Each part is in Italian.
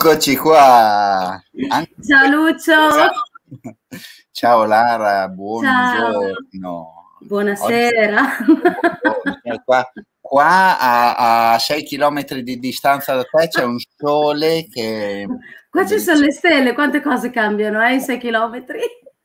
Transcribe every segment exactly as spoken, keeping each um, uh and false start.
Eccoci qua. Anche... Ciao Lucio. Ciao Lara, Ciao. buongiorno. Buonasera. Oggi, qua, qua a, a sei chilometri di distanza da te c'è un sole che... Qua ci sono le stelle, quante cose cambiano eh, in sei chilometri.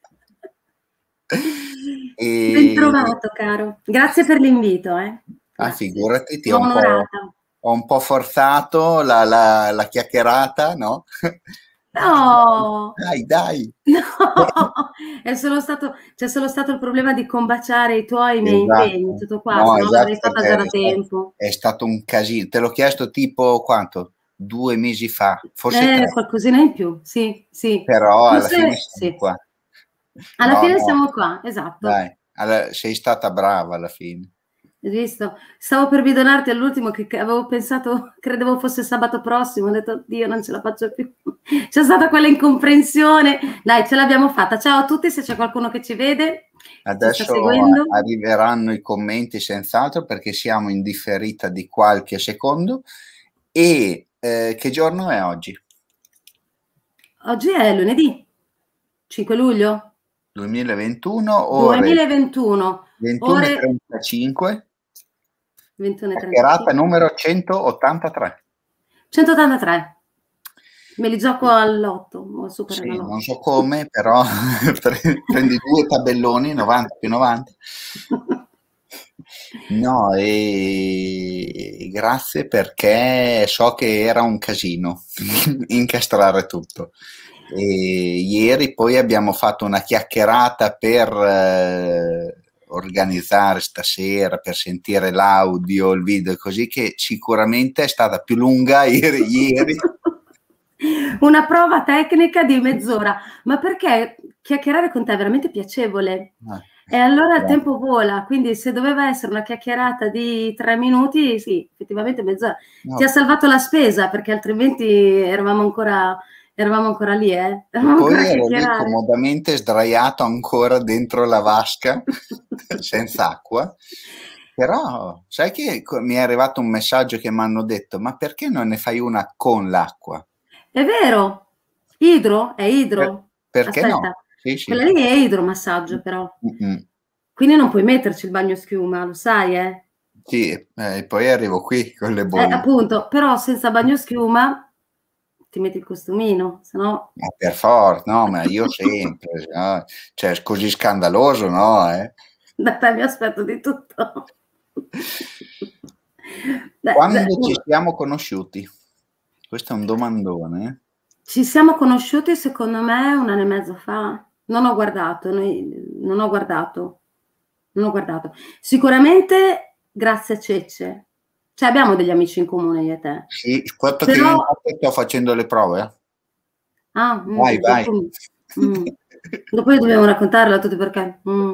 E... Ben trovato, caro. Grazie per l'invito. Eh. Ah, figurati, ti ho Sono un, po', ho un po' forzato la, la, la chiacchierata, no? No! Dai, dai! No! È solo stato, c'è solo stato il problema di combaciare i tuoi i miei Esatto. impegni, tutto qua, No, se no l'avrei esatto, fatta già da è stato, tempo. è stato un casino. Te l'ho chiesto tipo quanto? Due mesi fa, forse Eh, tre. qualcosina in più, sì, sì. Però alla fine Forse siamo sì. qua. Alla No, fine no, siamo qua, esatto. dai, alla, sei stata brava alla fine. Hai visto? Stavo per bidonarti all'ultimo che avevo pensato, credevo fosse sabato prossimo, ho detto Dio non ce la faccio più. C'è stata quella incomprensione. Dai, ce l'abbiamo fatta. Ciao a tutti, se c'è qualcuno che ci vede, che ci sta Adesso seguendo. arriveranno i commenti senz'altro perché siamo in differita di qualche secondo. E eh, che giorno è oggi? Oggi è lunedì, cinque luglio duemilaventuno, ore duemilaventuno, ventuno e ore trentacinque, ventuno e chiacchierata trentacinque. numero centottantatré. centottantatré. Me li gioco all'otto o al super Sì, non enalotto. so come, però prendi due tabelloni, novanta più novanta. No, e grazie perché so che era un casino incastrare tutto. E ieri poi abbiamo fatto una chiacchierata per eh, organizzare stasera, per sentire l'audio, il video, così che sicuramente è stata più lunga ieri. ieri. Una prova tecnica di mezz'ora, ma perché chiacchierare con te è veramente piacevole. Ah, E allora il grazie. tempo vola, quindi se doveva essere una chiacchierata di tre minuti, sì, effettivamente mezz'ora. No. Ti ha salvato la spesa, perché altrimenti eravamo ancora, eravamo ancora lì, eh? Eravamo E poi ancora a ero lì chiacchierare. comodamente sdraiato ancora dentro la vasca, senza acqua. Però, sai che mi è arrivato un messaggio che mi hanno detto, ma perché non ne fai una con l'acqua? È vero, idro? È Per, idro? perché Aspetta, no? Sì, quella sì. lì è idromassaggio però. Mm-mm. Quindi non puoi metterci il bagno schiuma, lo sai, eh? Sì, eh, poi arrivo qui con le Eh, bolle. appunto, però senza bagno schiuma ti metti il costumino, se no... Ma per forza, no, ma io sempre, no? Cioè, è così scandaloso, no? Eh? Da te mi aspetto di tutto. Beh, beh, Quando ci siamo conosciuti? Questo è un domandone. ci siamo conosciuti secondo me un anno e mezzo fa. Non ho guardato, noi, non ho guardato, non ho guardato. Sicuramente grazie a Cecce. Cioè abbiamo degli amici in comune io e te. Sì, quanto che io Però... intanto sto facendo le prove. Ah, mm, Vai, vai. dopo, mm. Dopo dobbiamo raccontarla a tutti perché... Mm.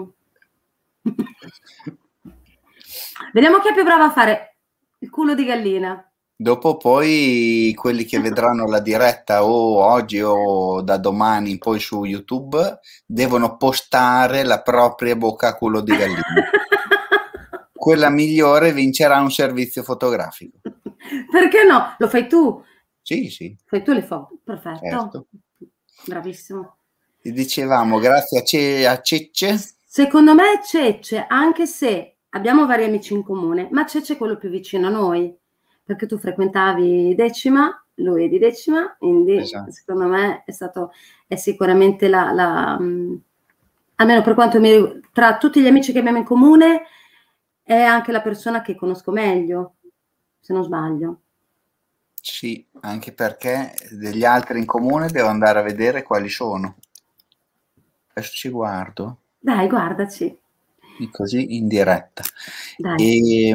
Vediamo chi è più brava a fare il culo di gallina. Dopo poi quelli che vedranno la diretta o oggi o da domani poi su YouTube devono postare la propria bocca a culo di gallina. Quella migliore vincerà un servizio fotografico. Perché no? Lo fai tu? Sì, sì. Fai tu le foto. Perfetto. Certo. Bravissimo. Ti dicevamo, grazie a, Ce- a Cecce. Secondo me Cecce, anche se abbiamo vari amici in comune, ma Cecce è quello più vicino a noi, perché tu frequentavi Decima, lui è di Decima, quindi Esatto. secondo me è stato, è sicuramente la, la mh, almeno per quanto mi, tra tutti gli amici che abbiamo in comune, è anche la persona che conosco meglio, se non sbaglio. Sì, anche perché degli altri in comune devo andare a vedere quali sono. Adesso ci guardo. Dai, guardaci. Così in diretta. Dai. E,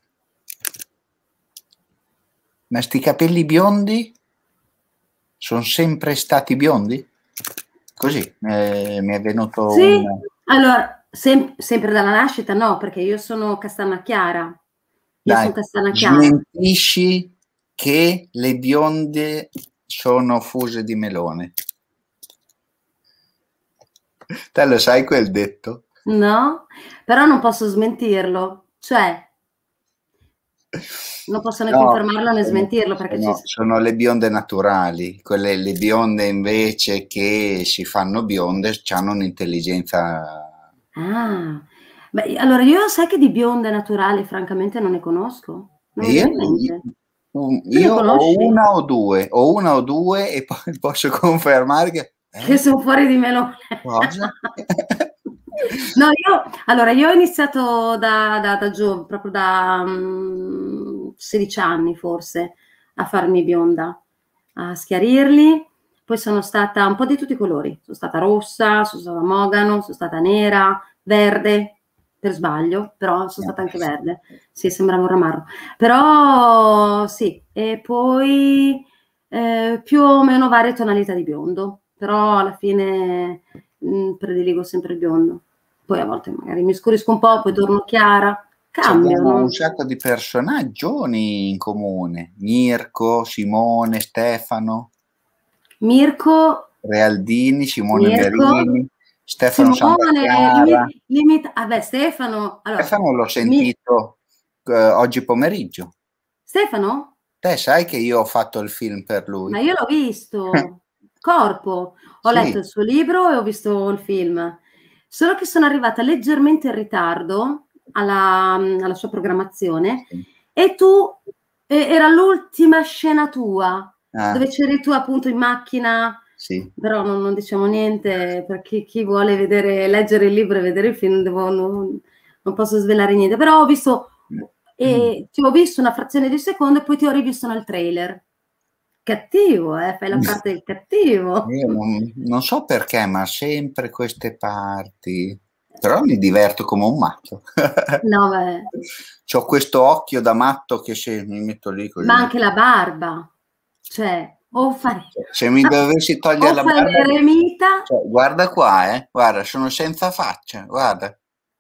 ma sti capelli biondi sono sempre stati biondi? Così eh, mi è venuto Sì, un... allora, sem sempre dalla nascita no, perché io sono castana chiara. Io Dai, sono castana chiara. smentisci che le bionde sono fuse di melone. Te lo sai quel detto? No, però non posso smentirlo. Cioè, Non posso né No, confermarlo né sono, smentirlo perché ci sono- sono le bionde naturali, quelle le bionde invece che si fanno bionde hanno un'intelligenza. Ah, beh, allora io sai che di bionde naturali francamente non ne conosco, non E mi io, viene in mente. un- Tu ne io ho conosci? una o due, ho una o due e poi posso confermare che. Che Eh? son fuori di melone. Cosa? No, io allora io ho iniziato da da da giov proprio da, mhmm, sedici anni forse a farmi bionda, a schiarirli, poi sono stata un po' di tutti i colori. Sono stata rossa, sono stata mogano, sono stata nera, verde, per sbaglio, però son stata anche verde. Sì, sembrava un ramarro. Però sì, e poi, ehm, più o meno varie tonalità di biondo, però alla fine, mhmm, prediligo sempre il biondo. Poi a volte magari mi scurisco un po', poi torno chiara. Cambio, C'abbiamo un non sacco di personaggioni in comune. Mirko, Simone, Stefano, Mirko Realdini, Simone Mirko, Merini, Stefano Simone, Santachiara. limi limita ah beh, Stefano, allora Stefano l'ho mi sentito eh, oggi pomeriggio. Stefano? Te sai che io ho fatto il film per Ma lui? io l'ho visto. Corpo. Ho letto Sì. il suo libro e ho visto il film. Solo che sono arrivata leggermente in ritardo alla mhmm, alla sua programmazione Sì. e tu e era l'ultima scena tua, Ah, dove c'eri tu appunto in macchina, sì. però non non diciamo niente per chi chi vuole vedere leggere il libro e vedere il film devo non non posso svelare niente, però ho visto ehm, ti ho visto una frazione di secondo e poi ti ho rivisto nel trailer. Cattivo, eh, fai la parte del cattivo. Io non, non so perché, ma sempre queste parti. Però mi diverto come un matto. No, beh. C'ho questo occhio da matto che se mi metto lì Ma così. anche la barba. Cioè, o fai Se mi dovessi togliere o la fai barba, l'eremita. cioè, guarda qua, eh, guarda, sono senza faccia, guarda.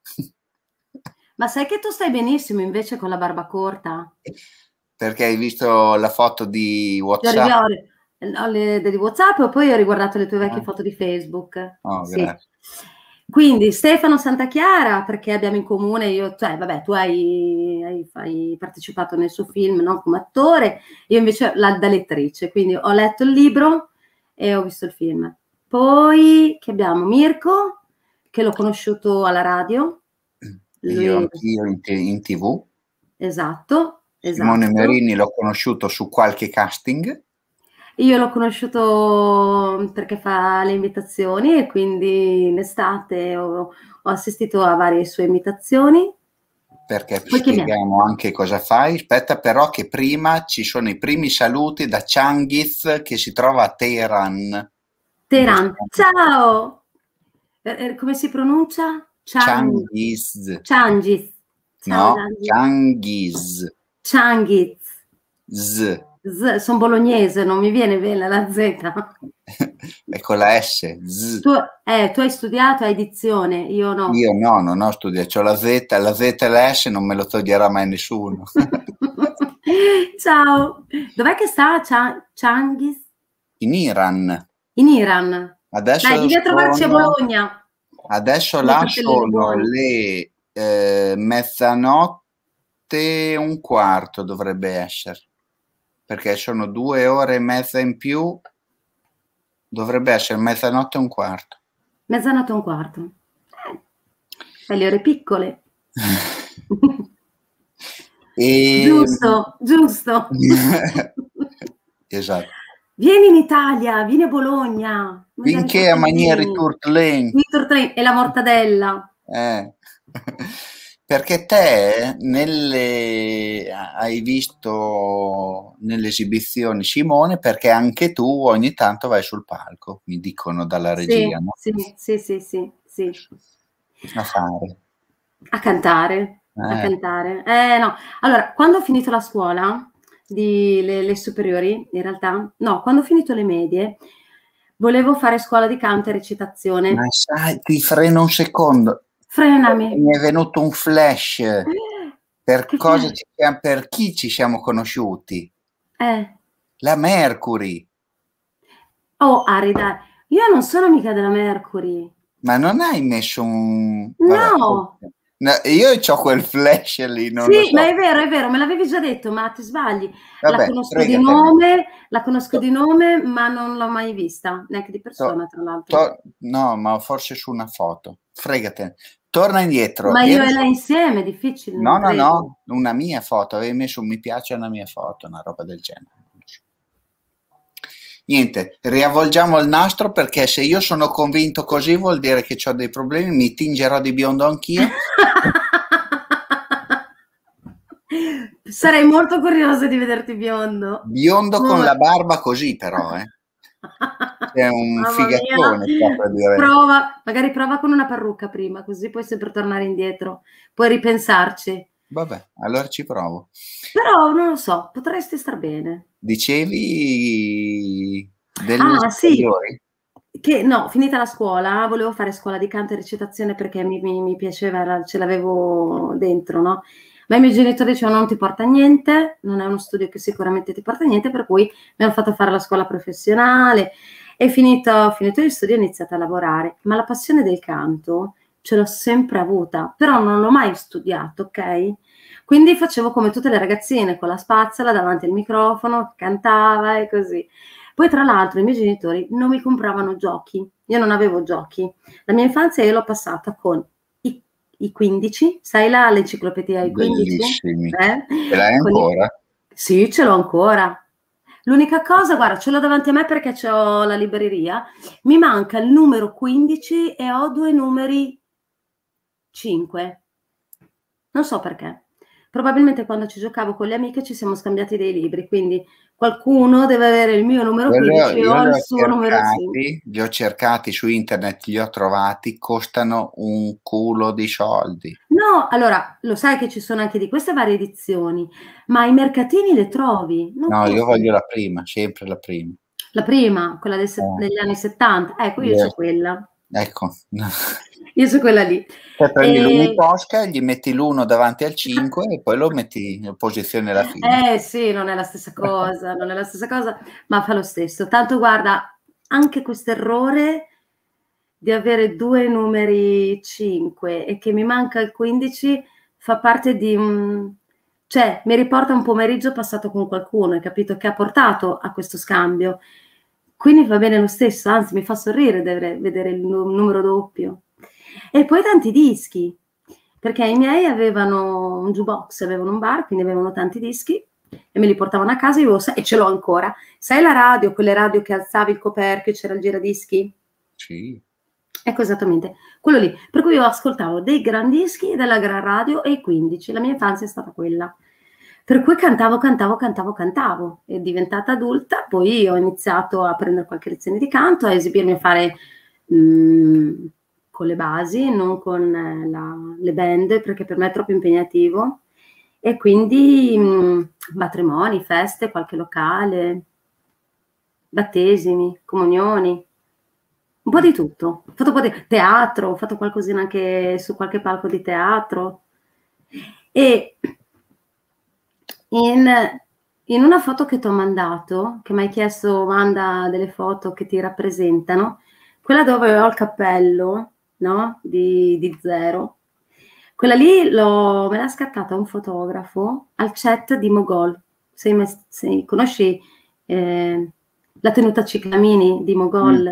Ma sai che tu stai benissimo invece con la barba corta? Perché hai visto la foto di Ti ho rivi WhatsApp? ho ri ho le di WhatsApp e poi ho riguardato le tue vecchie Eh? foto di Facebook. Oh, Sì. grazie. Quindi Stefano Santachiara, perché abbiamo in comune io cioè vabbè, tu hai hai hai partecipato nel suo film, no, come attore, io invece la da lettrice, quindi ho letto il libro e ho visto il film. Poi che abbiamo? Mirko, che l'ho conosciuto alla radio. Io Lui anch'io in, te- in T V. esatto, Simone esatto. Merini l'ho conosciuto su qualche casting. Io l'ho conosciuto perché fa le imitazioni e quindi in estate ho ho assistito a varie sue imitazioni. Perché Poi chi abbiamo? spieghiamo anche cosa fai. Aspetta, però, che prima ci sono i primi saluti da Changiz che si trova a Teheran. In questo Teheran. momento. Ciao! E e come si pronuncia? Chan Changiz, Changiz. Ciao no? Changiz. Changiz, Changiz. Z, Z son bolognese, non mi viene bene la Z. è con la S, Z. Tu eh, tu hai studiato, hai dizione, io no. Io no, non ho studiato, c'ho la Z, la Z e la S non me lo toglierà mai nessuno. Ciao. Dov'è che sta Cha Changiz? In Iran. In Iran. Dai, Adesso vieni a trovarci a sono, Bologna. adesso Le là tortelline sono buone. le eh, mezzanotte e un quarto dovrebbe essere, perché sono due ore e mezza in più, dovrebbe essere mezzanotte e un quarto. Mezzanotte e un quarto. Eh, fai le ore piccole. E... Giusto, giusto. Esatto. Vieni in Italia, vieni a Bologna, a mangiare i Finché a manieri tortellini. turtling. I tortellini e la mortadella. Eh. Perché te nelle, hai visto nelle esibizioni Simone, perché anche tu ogni tanto vai sul palco, mi dicono dalla Sì, regia, no? sì, sì, sì, sì, sì. A fare. A cantare, a Eh. cantare. Eh no, allora quando ho finito la scuola di le le superiori, in realtà no, quando ho finito le medie, volevo fare scuola di canto e Ma recitazione. sai, ti freno un secondo. Frenami. Mi è venuto un flash. Per Che cosa fai? ci siamo, per chi ci siamo conosciuti? Eh. La Mercury. Oh Arida, io non sono mica della Mercury. Ma non hai messo un... Vabbè, No, No, io ho quel flash lì, non lo Sì, so. ma è vero, è vero, me l'avevi già detto, ma ti sbagli. La Vabbè, conosco di fregatene. nome, la conosco To- di nome, ma non l'ho mai vista, neanche di to- persona, tra l'altro. to- no, ma forse su una foto. Fregatene. Torna indietro. Ma io Eri e su- lei insieme, difficile, No, non no, credo. no, una mia foto. Avevi messo un mi piace a una mia foto, una roba del genere. Non lo so. Niente, riavvolgiamo il nastro perché se io sono convinto così vuol dire che ho dei problemi, mi tingerò di biondo anch'io. Sarei molto curiosa di vederti biondo. Biondo con Mo- la barba così però, eh. È un Mamma mia. figatone proprio direi. Prova, magari prova con una parrucca prima, così puoi sempre tornare indietro, puoi ripensarci. Vabbè, allora ci provo. Però non lo so, potresti star bene. Dicevi delle Ah, sì, superiori? che no, finita la scuola, volevo fare scuola di canto e recitazione perché mi, mi- mi piaceva, era- ce l'avevo dentro, no? Ma i miei genitori dicevano non ti porta a niente, non è uno studio che sicuramente ti porta a niente, per cui mi hanno fatto fare la scuola professionale e finito, finito gli studi ho iniziato a lavorare. Ma la passione del canto ce l'ho sempre avuta, però non l'ho mai studiato, ok? Quindi facevo come tutte le ragazzine, con la spazzola davanti al microfono, cantava e così. Poi tra l'altro i miei genitori non mi compravano giochi, io non avevo giochi. La mia infanzia io l'ho passata con i, i quindici, sai là l'enciclopedia i quindici? Bellissimi. Eh? Ce l'hai Con i- ancora? Sì, ce l'ho ancora. L'unica cosa, guarda, ce l'ho davanti a me perché c'ho la libreria, mi manca il numero quindici e ho due numeri cinque. Non so perché. Probabilmente quando ci giocavo con le amiche ci siamo scambiati dei libri, quindi qualcuno deve avere il mio numero Io li ho, quindici e io ho li il ho suo numero cinque. cercati, li ho cercati su internet, li ho trovati, costano un culo di soldi. No, allora, lo sai che ci sono anche di queste varie edizioni, ma i mercatini le trovi, non No, io costano. voglio la prima, sempre la prima. La prima, quella del se- Eh, degli anni settanta, ecco, io yes. c'ho quella. Ecco. Io c'ho quella lì. Poi prendi E... l'Uniposca, gli metti l'uno davanti al cinque e poi lo metti in posizione alla fine. Eh sì, non è la stessa cosa, non è la stessa cosa, ma fa lo stesso. Tanto guarda, anche questo errore di avere due numeri cinque e che mi manca il quindici fa parte di un... cioè mi riporta un pomeriggio passato con qualcuno, hai capito? Che ha portato a questo scambio. Quindi va bene lo stesso, anzi mi fa sorridere vedere, vedere il nu- numero doppio. E poi tanti dischi, perché i miei avevano un jukebox, avevano un bar, quindi avevano tanti dischi e me li portavano a casa io, e ce l'ho ancora. Sai la radio, quelle radio che alzavi il coperchio e c'era il giradischi? Sì. Ecco esattamente, quello lì. Per cui io ascoltavo dei gran dischi della gran radio e i quindici, la mia infanzia è stata quella. Per cui cantavo, cantavo, cantavo, cantavo. E diventata adulta, poi ho iniziato a prendere qualche lezione di canto, a esibirmi a fare mh, con le basi, non con eh, la, le band, perché per me è troppo impegnativo. E quindi mh, matrimoni, feste, qualche locale, battesimi, comunioni. Un po' di tutto. Ho fatto un po' di teatro, ho fatto qualcosina anche su qualche palco di teatro. E in, in una foto che ti ho mandato, che mi hai chiesto, manda delle foto che ti rappresentano, quella dove ho il cappello, no? Di, di zero. Quella lì l'ho, me l'ha scattata un fotografo al chat di Mogol. Se, se conosci eh, la tenuta Ciclamini di Mogol? Mm.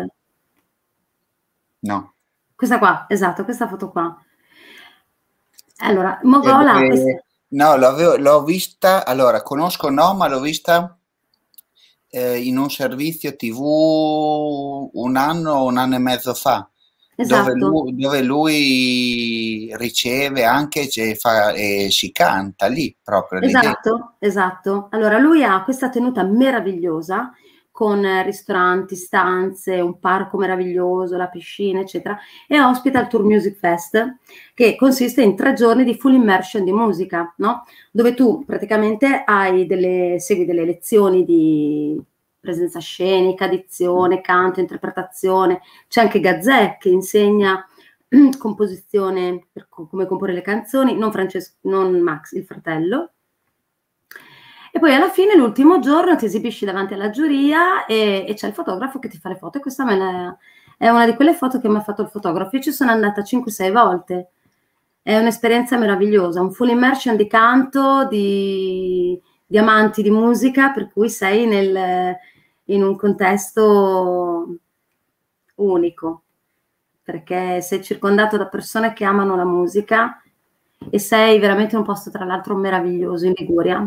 No. Questa qua, esatto, questa foto qua. Allora, E Mogol ha questa... dove- No, l'avevo- l'ho vista, allora, conosco no, ma l'ho vista eh, in un servizio T V un anno o un anno e mezzo fa, dove Esatto, lui, dove lui riceve anche e, fa, e si canta lì, proprio lì dentro. esatto, esatto. Allora, lui ha questa tenuta meravigliosa con eh, ristoranti, stanze, un parco meraviglioso, la piscina, eccetera, e ospita il Tour Music Fest, che consiste in tre giorni di full immersion di musica, no? Dove tu praticamente hai delle, segui delle lezioni di presenza scenica, dizione, canto, interpretazione. C'è anche Gazzè che insegna composizione, per co- come comporre le canzoni, non, Francesco, non Max, il fratello. E poi alla fine, l'ultimo giorno, ti esibisci davanti alla giuria e, e c'è il fotografo che ti fa le foto. E questa me la- è una di quelle foto che mi ha fatto il fotografo. Io ci sono andata cinque sei volte. è un'esperienza meravigliosa, un full immersion di canto, di, di amanti di musica, per cui sei nel, in un contesto unico, perché sei circondato da persone che amano la musica e sei veramente in un posto, tra l'altro, meraviglioso, in Liguria.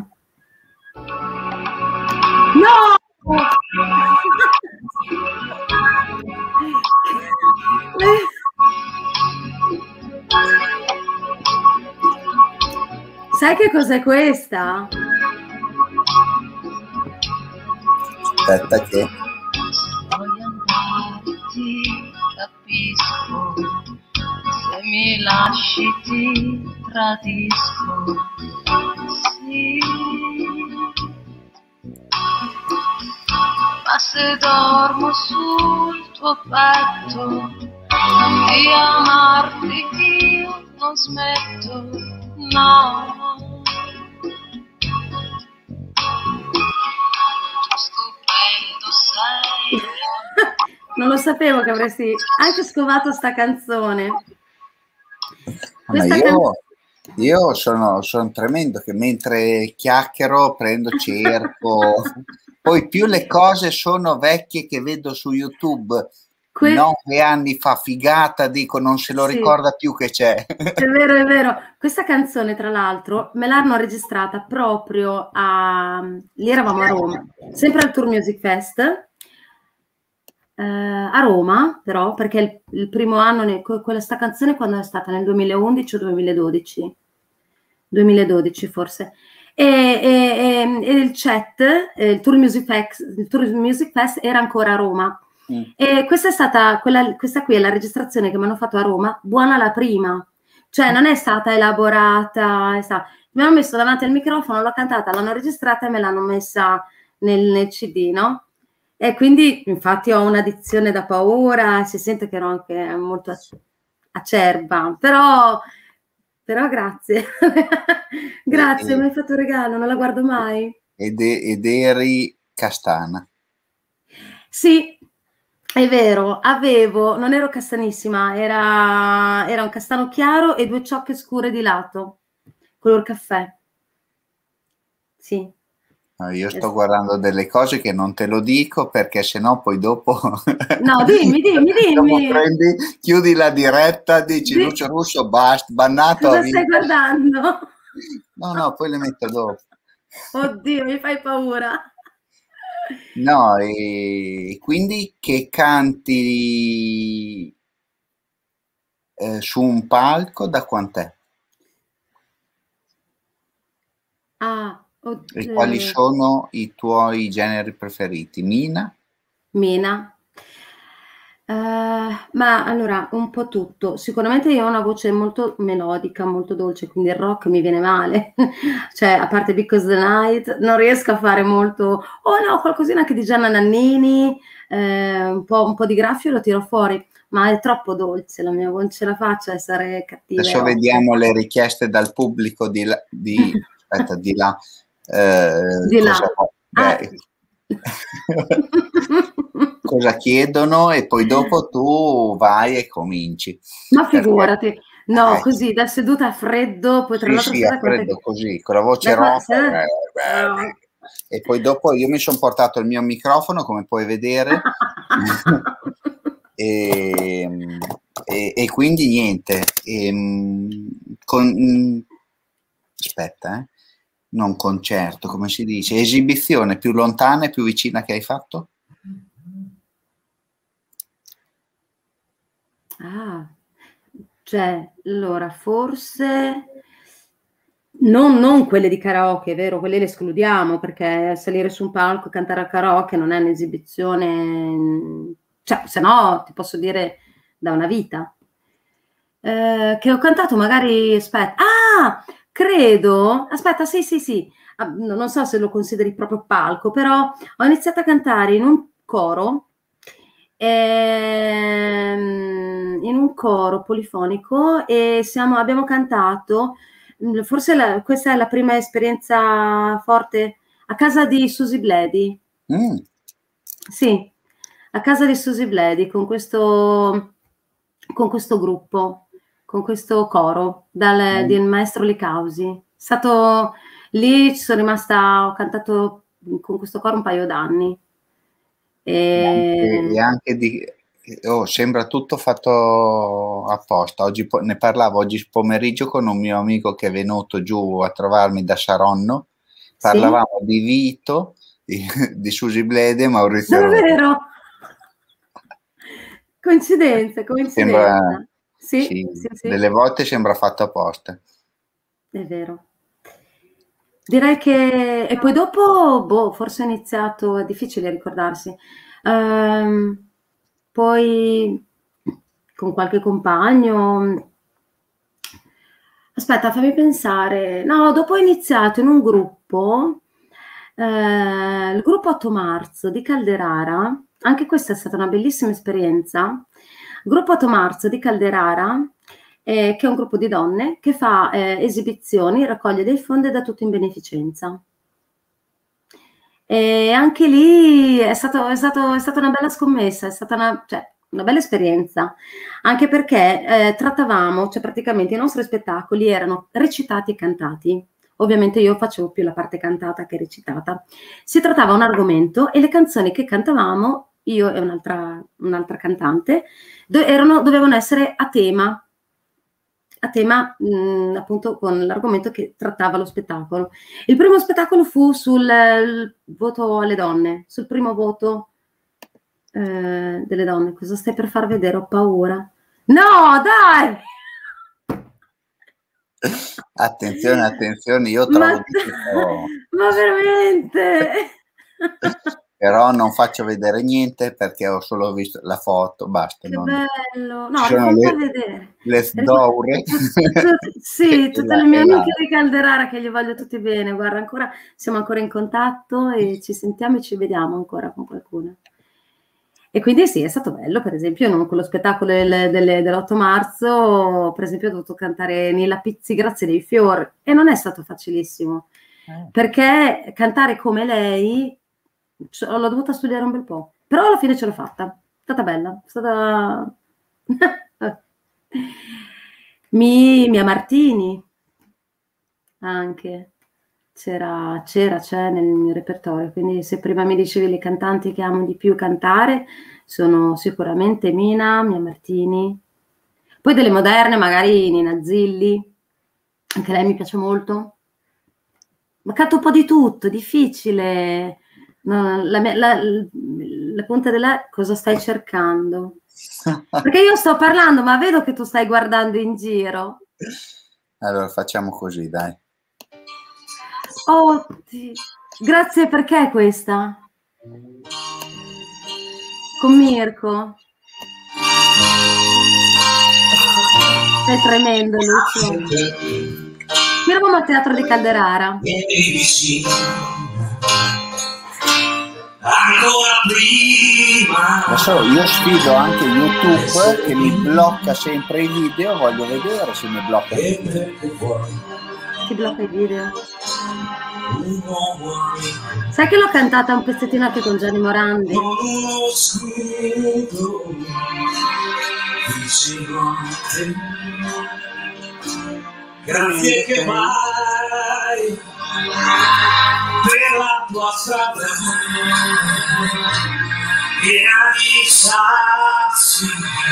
No! Sai che cos'è questa? Aspetta che... Ti capisco, se mi lasci ti tradisco, sì. Ma se dormo sul tuo petto, di amarti io non smetto, no. Stupendo sei. Non lo sapevo che avresti anche scovato sta canzone. Ma io, can... io sono, sono tremendo, che mentre chiacchiero prendo, cerco, poi più le cose sono vecchie che vedo su YouTube, que... nove anni fa, figata, dico, non se lo sì. ricorda più che c'è. È vero, è vero. Questa canzone, tra l'altro, me l'hanno registrata proprio a... lì eravamo a Roma, sempre al Tour Music Fest, Uh, a Roma, però, perché il, il primo anno, ne, questa canzone quando è stata? Nel duemilaundici o duemiladodici? duemiladodici forse. E, e, e, e il chat, il Tour Music Fest, il Tour Music Fest era ancora a Roma. Mm. E questa è stata, quella, questa qui è la registrazione che mi hanno fatto a Roma, buona la prima. Cioè non è stata elaborata, è stata, mi hanno messo davanti al microfono, l'ho cantata, l'hanno registrata e me l'hanno messa nel, nel C D, no? E quindi infatti ho un'addizione da paura, si sente che ero anche molto acerba, però, però grazie, grazie, mi hai fatto un regalo, non la guardo mai. Ed, ed eri castana. Sì, è vero, avevo, non ero castanissima, era, era un castano chiaro e due ciocche scure di lato, color caffè. Sì. Io sto guardando delle cose che non te lo dico perché sennò poi dopo no dimmi dimmi dimmi prendi, chiudi la diretta, dici Di... Lucio Russo basta, bannato. Cosa stai guardando? No no, poi le metto dopo. Oddio, mi fai paura. No, e quindi che canti eh, su un palco da quant'è? Ah E quali sono i tuoi generi preferiti? Mina? Mina? Uh, ma allora, un po' tutto. Sicuramente io ho una voce molto melodica, molto dolce, quindi il rock mi viene male. Cioè, a parte Because the Night, non riesco a fare molto... Oh no, qualcosina anche di Gianna Nannini, eh, un, po', un po' di graffio lo tiro fuori, ma è troppo dolce la mia voce, non ce la faccio a essere cattiva. Adesso vediamo le richieste dal pubblico di, la, di, aspetta, di là. Eh, di là. Cosa, ah. cosa chiedono e poi dopo tu vai e cominci. Ma figurati, perché, no, eh, così da seduta a freddo, poi tra sì, l'altro sì, a freddo che... così, con la voce rotta. Eh, eh, e poi dopo io mi sono portato il mio microfono, come puoi vedere, e, e, e quindi niente. E, con, aspetta, eh. Non concerto, come si dice? Esibizione più lontana e più vicina che hai fatto? Ah, cioè, allora, forse... Non, non quelle di karaoke, è vero, quelle le escludiamo, perché salire su un palco e cantare al karaoke non è un'esibizione... Cioè, se no, ti posso dire, da una vita. Eh, che ho cantato magari... Aspetta... Ah! Credo, aspetta, sì, sì, sì, non so se lo consideri proprio palco, però ho iniziato a cantare in un coro, ehm, in un coro polifonico e siamo, abbiamo cantato, forse la, questa è la prima esperienza forte, a casa di Susie Bledi. Mm. Sì, a casa di Susie Bledi con questo, con questo gruppo. con questo coro dal, Mm. del maestro Licausi. È stato lì, ci sono rimasta, ho cantato con questo coro un paio d'anni. E anche, e E... anche di, oh, sembra tutto fatto apposta. Oggi po- ne parlavo oggi pomeriggio con un mio amico che è venuto giù a trovarmi da Saronno. Sì? Parlavamo di Vito, di, di Susi Blede e Maurizio Rossi. Davvero? Coincidenza, Sembra, coincidenza. Sì, sì, sì, sì, delle volte sembra fatto apposta. è vero. Direi che... E poi dopo, boh, forse ho iniziato, è difficile ricordarsi. Ehm, poi con qualche compagno... Aspetta, fammi pensare. No, dopo ho iniziato in un gruppo, eh, il gruppo otto marzo di Calderara. Anche questa è stata una bellissima esperienza. Il gruppo otto marzo di Calderara, eh, che è un gruppo di donne che fa eh, esibizioni, raccoglie dei fondi e dà tutto in beneficenza. E anche lì è, stato, è, stato, è stata una bella scommessa, è stata una, cioè, una bella esperienza, anche perché eh, trattavamo, cioè praticamente i nostri spettacoli erano recitati e cantati. Ovviamente io facevo più la parte cantata che recitata. Si trattava un argomento e le canzoni che cantavamo, io e un'altra, un'altra cantante, do- erano, dovevano essere a tema, a tema mh, appunto con l'argomento che trattava lo spettacolo. Il primo spettacolo fu sul il voto alle donne, sul primo voto eh, delle donne. Cosa stai per far vedere? Ho paura. No, dai! Attenzione, attenzione, io Ma, trovo di tutto, ma veramente? però non faccio vedere niente perché ho solo visto la foto, basta. Che Non... bello! Ci No, sono rifammi le, vedere. le Rifa- sdaure tu- tu- sì, e tutte la, le mie e la- amiche di Calderara che gli voglio tutti bene. Guarda, ancora siamo ancora in contatto e ci sentiamo e ci vediamo ancora con qualcuno. E quindi sì, è stato bello, per esempio, non con lo spettacolo del- delle- dell'otto marzo, per esempio, ho dovuto cantare Nilla Pizzi, Grazie dei fiori, e non è stato facilissimo, perché cantare come lei cioè, l'ho dovuta studiare un bel po', però alla fine ce l'ho fatta, è stata bella, è stata... Mi, Mia Martini, anche, c'era, c'era, c'è nel mio repertorio, quindi se prima mi dicevi le cantanti che amo di più cantare, sono sicuramente Mina, Mia Martini, poi delle moderne magari Nina Zilli, anche lei mi piace molto, ma canto un po' di tutto, è difficile. No, la, mia- la- la punta della... Cosa stai cercando? Perché io sto parlando, ma vedo che tu stai guardando in giro. Allora facciamo così, dai. Oh, ti- grazie, perché questa? Con Mirko. Sei tremendo, Lucio. Qui eravamo al Teatro di Calderara. Ancora prima. Adesso io sfido anche YouTube che mi blocca sempre i video, voglio vedere se mi blocca i video. Ti blocca i video. Sai che l'ho cantata un pezzettino anche con Gianni Morandi? Con uno scudo vicino a te. Grazie che vai per la tua strada piena di sassi.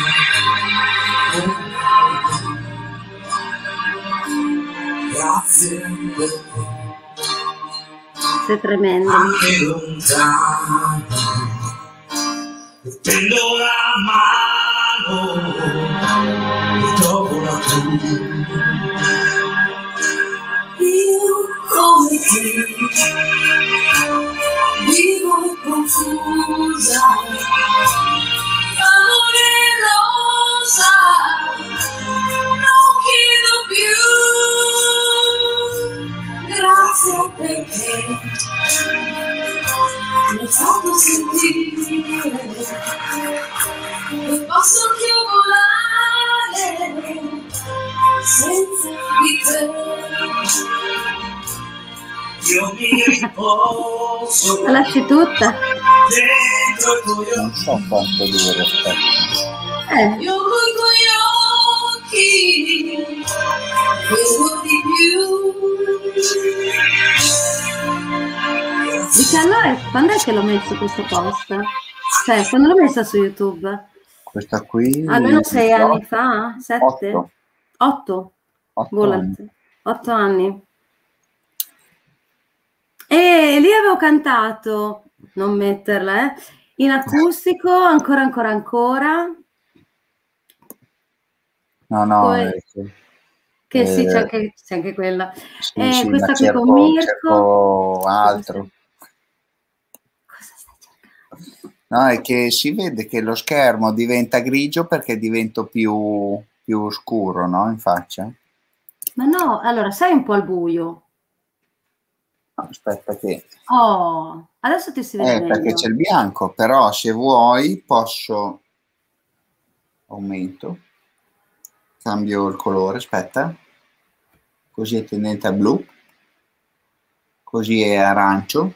Grazie perché Sei tremendo. anche lontano tendo la mano e trovo la tua. Io come te vivo confusa, amore rosa, non chiedo più. Grazie perché mi hai fatto sentire che posso più volare senza di te. Io mi riposo La lasci tutta? dentro i tuoi Non so quanto dura, aspetta. Eh, io con i tuoi occhi Quando è che l'ho messo questo post? Cioè, quando l'ho messa su YouTube? Questa qui... Almeno sei anni fa? Sette? Otto. Otto? Otto Volate. Otto anni. E lì avevo cantato, non metterla, eh, in acustico, ancora, ancora, ancora. No, no, Poi, eh, sì. che sì, c'è Eh, anche, c'è anche quella. sì, E sì, questa ma qui con cerco, Mirko. cerco altro. Cosa stai cercando? No, è che si vede che lo schermo diventa grigio perché divento più, più scuro, no? In faccia. Ma no, allora, sei un po' al buio. No, aspetta che... Oh, adesso ti si vede Eh, perché meglio. c'è il bianco, però se vuoi posso... Aumento. Cambio il colore, aspetta. Così è tendente a blu. Così è arancio.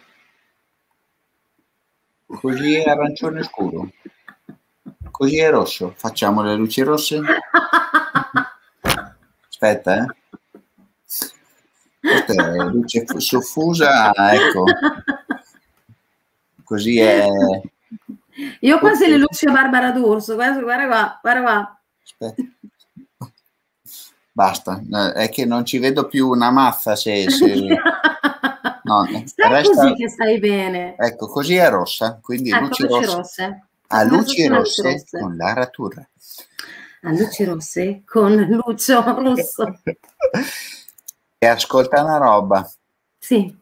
Così è arancione scuro. Così è rosso. Facciamo le luci rosse. Aspetta, eh. Questa è luce soffusa, ecco. Così è... Io quasi le luci a Barbara D'Urso, guarda, guarda qua, guarda qua. Aspetta. Basta, è che non ci vedo più una mazza se... se... No, stai resta... così che stai bene. Ecco, così è rossa, quindi ecco, luci, luci rosse. rosse. A luci rosse, luci rosse con Lara Turra. A luci rosse con Lucio Russo. E ascolta una roba. Sì.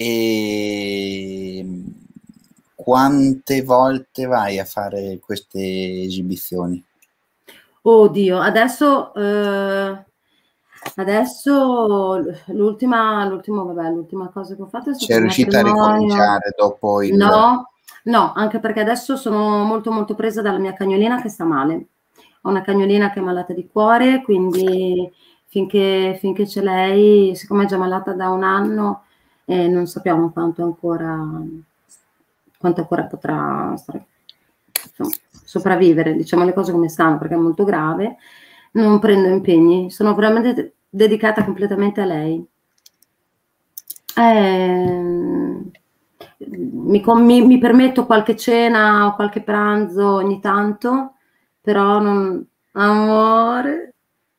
E quante volte vai a fare queste esibizioni? Oddio, adesso eh, adesso l'ultima l'ultimo vabbè, l'ultima cosa che ho fatto è stato Sei il riuscita a matrimonio. ricominciare dopo il... No, no, anche perché adesso sono molto molto presa dalla mia cagnolina che sta male. Ho una cagnolina che è malata di cuore, quindi finché, finché c'è lei, siccome è già malata da un anno, eh, non sappiamo quanto ancora, quanto ancora potrà stare, insomma, sopravvivere, diciamo le cose come stanno, perché è molto grave. Non prendo impegni, sono veramente dedicata completamente a lei. Eh, mi, mi, mi permetto qualche cena o qualche pranzo ogni tanto, però non... Amore.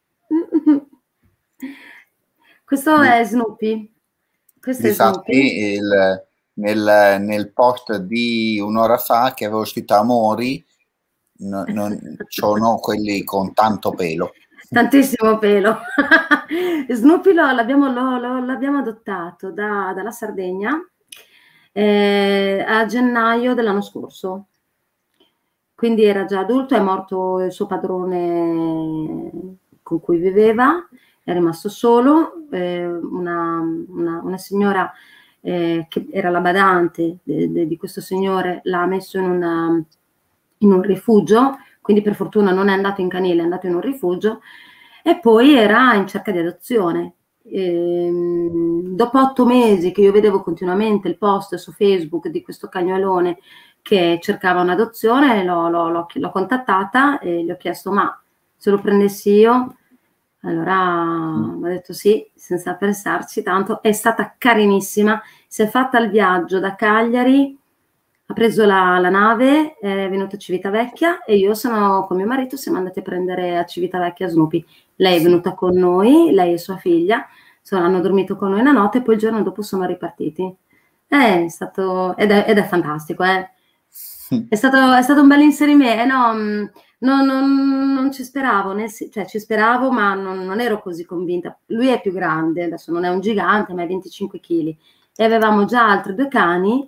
Questo Di, è Snoopy. Questo è Snoopy. Difatti il, nel, nel post di un'ora fa che avevo scritto amori, no, non sono quelli con tanto pelo. Tantissimo pelo. Snoopy lo, l'abbiamo, lo, lo, l'abbiamo adottato da, dalla Sardegna eh, a gennaio dell'anno scorso. Quindi era già adulto, è morto il suo padrone con cui viveva, è rimasto solo, eh, una, una, una signora eh, che era la badante de, de, di questo signore l'ha messo in, una, in un rifugio, quindi per fortuna non è andato in canile, è andato in un rifugio, e poi era in cerca di adozione. E, dopo otto mesi che io vedevo continuamente il post su Facebook di questo cagnolone che cercava un'adozione, l'ho, l'ho, l'ho, l'ho contattata e gli ho chiesto ma se lo prendessi io? Allora mm. mi ha detto sì, senza pensarci tanto, è stata carinissima, si è fatta il viaggio da Cagliari, ha preso la, la nave, è venuta a Civitavecchia e io sono con mio marito siamo andati a prendere a Civitavecchia Snoopy. Lei è venuta con noi, lei e sua figlia, sono, hanno dormito con noi una notte e poi il giorno dopo sono ripartiti. È stato, ed è, ed è fantastico, eh. È stato, è stato un bel inserimento, eh, no, non, non, non ci speravo, nel, cioè ci speravo ma non, non ero così convinta. Lui è più grande, adesso non è un gigante ma è venticinque chili e avevamo già altri due cani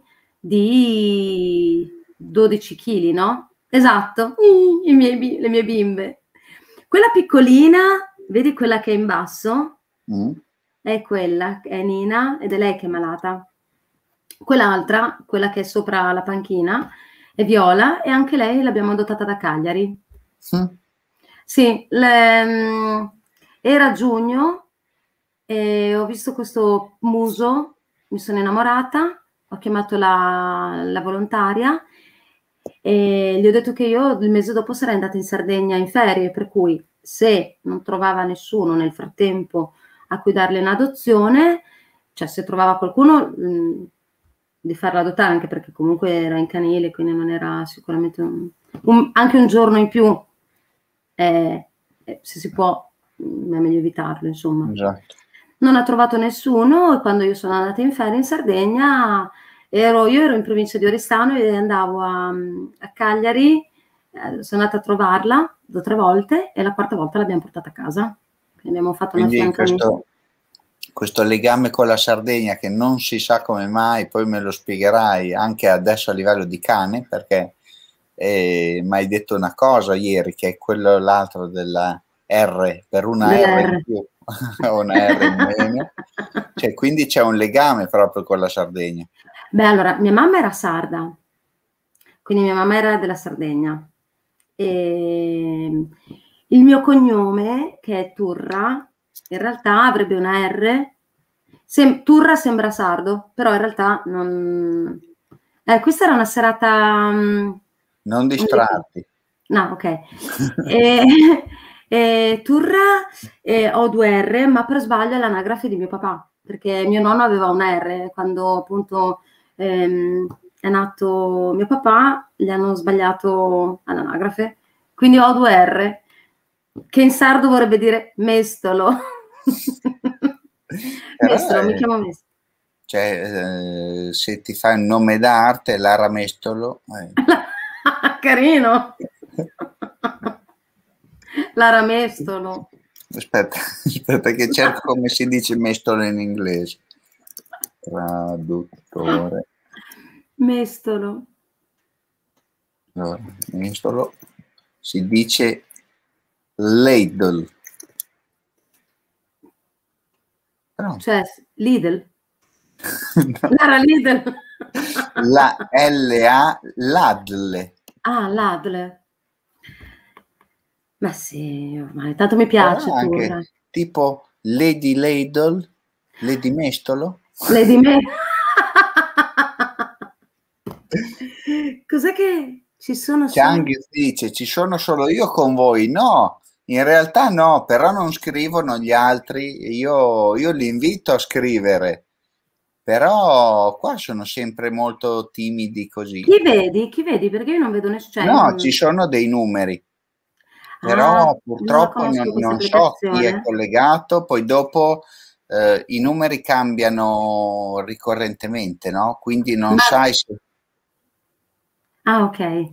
di dodici chili, no? Esatto, I miei, le mie bimbe. Quella piccolina, vedi quella che è in basso? Mm. È quella, è Nina ed è lei che è malata. Quell'altra, quella che è sopra la panchina, è Viola e anche lei l'abbiamo adottata da Cagliari. Sì, sì le, era giugno e ho visto questo muso, mi sono innamorata, ho chiamato la, la volontaria e gli ho detto che io il mese dopo sarei andata in Sardegna in ferie, per cui se non trovava nessuno nel frattempo a cui darle in adozione, cioè se trovava qualcuno... Mh, di farla adottare, anche perché comunque era in canile, quindi non era sicuramente un, un, anche un giorno in più, eh, eh, se si può, mh, è meglio evitarlo, insomma. Esatto. Non ha trovato nessuno e quando io sono andata in ferie in Sardegna, ero, io ero in provincia di Oristano e andavo a, a Cagliari, eh, sono andata a trovarla due o tre volte e la quarta volta l'abbiamo portata a casa. Quindi abbiamo fatto una Quindi fiancamento. questo, questo legame con la Sardegna che non si sa come mai, poi me lo spiegherai anche adesso a livello di cane, perché eh, mi hai detto una cosa ieri, che è quello l'altro della R, per una R in più o una R in meno, cioè, quindi c'è un legame proprio con la Sardegna. Beh, allora, mia mamma era sarda, quindi mia mamma era della Sardegna. E il mio cognome, che è Turra, in realtà avrebbe una R. Sem- Turra sembra sardo, però in realtà non... Eh, questa era una serata... um, Non distrarti. No, ok. E, e Turra eh, ho due R, ma per sbaglio è l'anagrafe di mio papà, perché mio nonno aveva una R. Quando appunto ehm, è nato mio papà, gli hanno sbagliato all'anagrafe. Quindi ho due R, che in sardo vorrebbe dire mestolo. Mestolo, mi chiamo Mestolo. Cioè, eh, se ti fai un nome d'arte, Lara Mestolo. Eh. Carino. Lara Mestolo. Aspetta, aspetta che cerco come si dice mestolo in inglese. Traduttore. Mestolo. Allora, mestolo si dice ladle. Però... Cioè, Lidl. Lara Lidl. La L A Ladle. Ah, Ladle. Ma sì, ormai tanto mi piace. Però anche Turra. tipo Lady Ladle, Lady Mestolo. Lady Me. Cos'è che ci sono solo? Changhis dice ci sono solo io con voi. No, in realtà no, però non scrivono gli altri. Io, io li invito a scrivere, però qua sono sempre molto timidi così. Chi vedi? Chi vedi? Perché io non vedo nessuno. Cioè, No, non... ci sono dei numeri, però Ah, purtroppo non, non, non so chi è collegato. Poi dopo eh, i numeri cambiano ricorrentemente, no? Quindi non Ma... sai se... Ah, ok.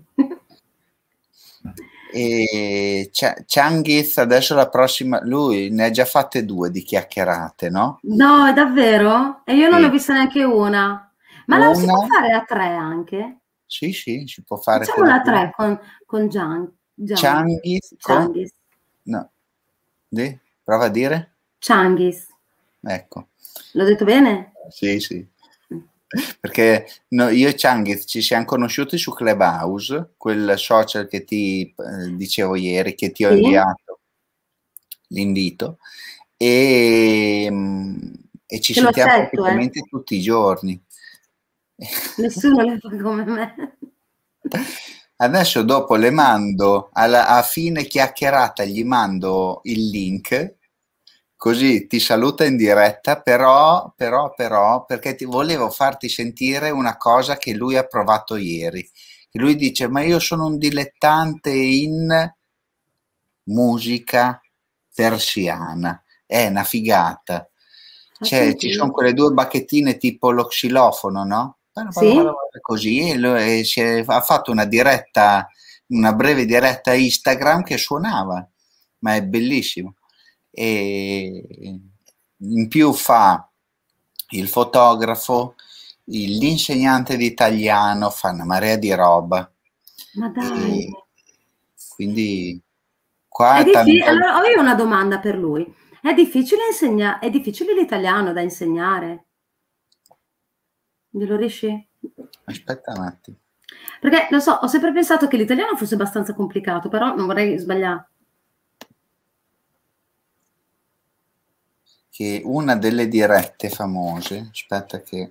E Changhis adesso la prossima, lui ne ha già fatte due di chiacchierate, no? No, è davvero? E io non Sì. ne ho vista neanche una. Ma la si può Una... fare a tre anche? Sì, sì, si può fare. Facciamola a tre con, con Gian, Gian. Changhis con... No. Di? Prova a dire? Changhis. Ecco. L'ho detto bene? Sì, sì. Perché no, io e Changhis ci siamo conosciuti su Clubhouse, quel social che ti eh, dicevo ieri, che ti ho Sì. inviato l'invito, e, e ci Te lo sentiamo accetto, praticamente eh. tutti i giorni. Nessuno le fa come me. Adesso dopo le mando, alla, a fine chiacchierata gli mando il link, così ti saluta in diretta, però, però, però, perché ti volevo farti sentire una cosa che lui ha provato ieri. Lui dice, ma io sono un dilettante in musica persiana, è una figata. Cioè, ci sono quelle due bacchettine tipo lo xilofono, no? Sì? Così, e lui, e si è, ha fatto una diretta, una breve diretta Instagram che suonava, ma è bellissimo. E in più fa il fotografo, l'insegnante di italiano, fa una marea di roba. Ma dai. E quindi qua è difficile. tanto... Allora, ho io una domanda per lui. È difficile insegnare, è difficile l'italiano da insegnare? Glielo riesci? Aspetta un attimo. Perché, lo so, ho sempre pensato che l'italiano fosse abbastanza complicato, però non vorrei sbagliare. Che una delle dirette famose, aspetta che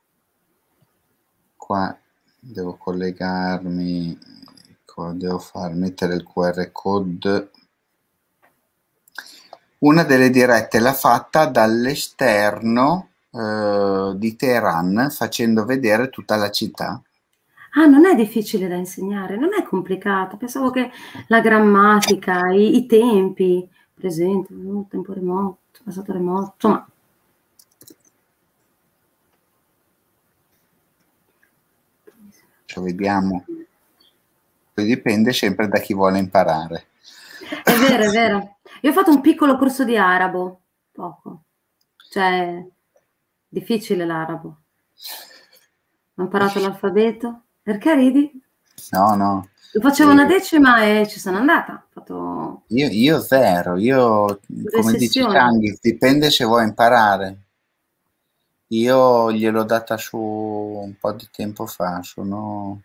qua devo collegarmi, devo far mettere il Q R code. Una delle dirette l'ha fatta dall'esterno, eh, di Teheran facendo vedere tutta la città. Ah, non è difficile da insegnare, non è complicato. Pensavo che la grammatica, i, i tempi, presente, tempo remoto, passato remoto, insomma. Cioè, vediamo. Poi dipende sempre da chi vuole imparare. È vero, è vero. Io ho fatto un piccolo corso di arabo, poco. Cioè, difficile l'arabo. Ho imparato l'alfabeto. Perché ridi? No, no. Lo facevo Eh, una decima e ci sono andata. Ho fatto io, io zero. Io, due come dice sessioni. Cianghi, dipende se vuoi imparare. Io gliel'ho data su un po' di tempo fa, sono...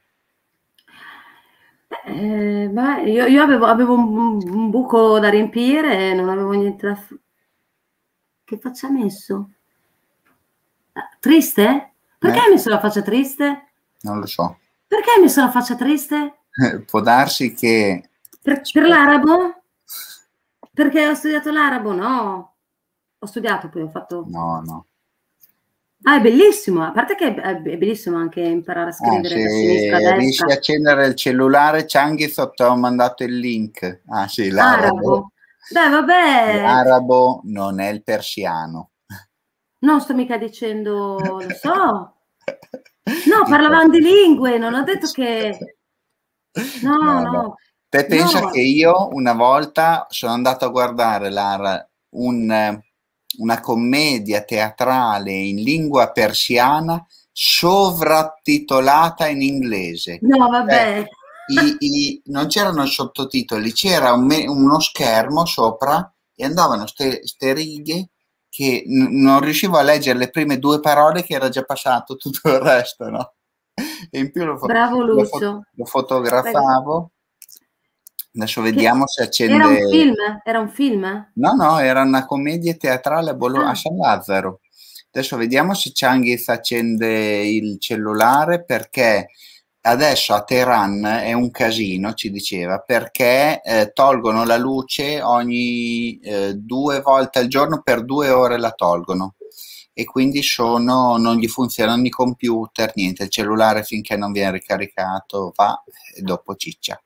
Eh, beh, io, io avevo, avevo un, un buco da riempire e non avevo niente da f- Che faccia ha messo? Ah, triste? Perché eh, hai messo la faccia triste? non lo so. Perché hai messo la faccia triste? Può darsi che... Per, per l'arabo? Perché ho studiato l'arabo? No. Ho studiato, poi ho fatto... No, no. Ah, è bellissimo. A parte che è, è bellissimo anche imparare a Ah, scrivere da sinistra a se riesci a destra. accendere il cellulare, Cianghi sotto ho mandato il link. Ah sì, l'arabo. Arabo. Dai, vabbè. L'arabo non è il persiano. Non sto mica dicendo, lo so. No, parlavamo di lingue, non ho detto che... No, No, no, no. Te pensa no. che io una volta sono andato a guardare la, un, una commedia teatrale in lingua persiana sovrattitolata in inglese. No, Cioè, vabbè. i, i, non c'erano sottotitoli, c'era un me- uno schermo sopra e andavano ste, ste righe che n- non riuscivo a leggere le prime due parole che era già passato tutto il resto, no? E in più lo, fo- Bravo lo, fo- Lucio. lo fotografavo. Adesso Che- vediamo se Era un accende. film? Era un film? No, no, era una commedia teatrale a, Bolo- a Ah, San Lazzaro. Adesso vediamo se Changhis accende il cellulare perché adesso a Teheran è un casino, ci diceva, perché eh, tolgono la luce ogni eh, due volte al giorno, per due ore la tolgono e quindi sono, non gli funzionano i computer, niente, il cellulare finché non viene ricaricato va e dopo ciccia.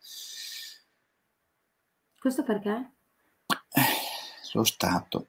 questo perché? Lo stato.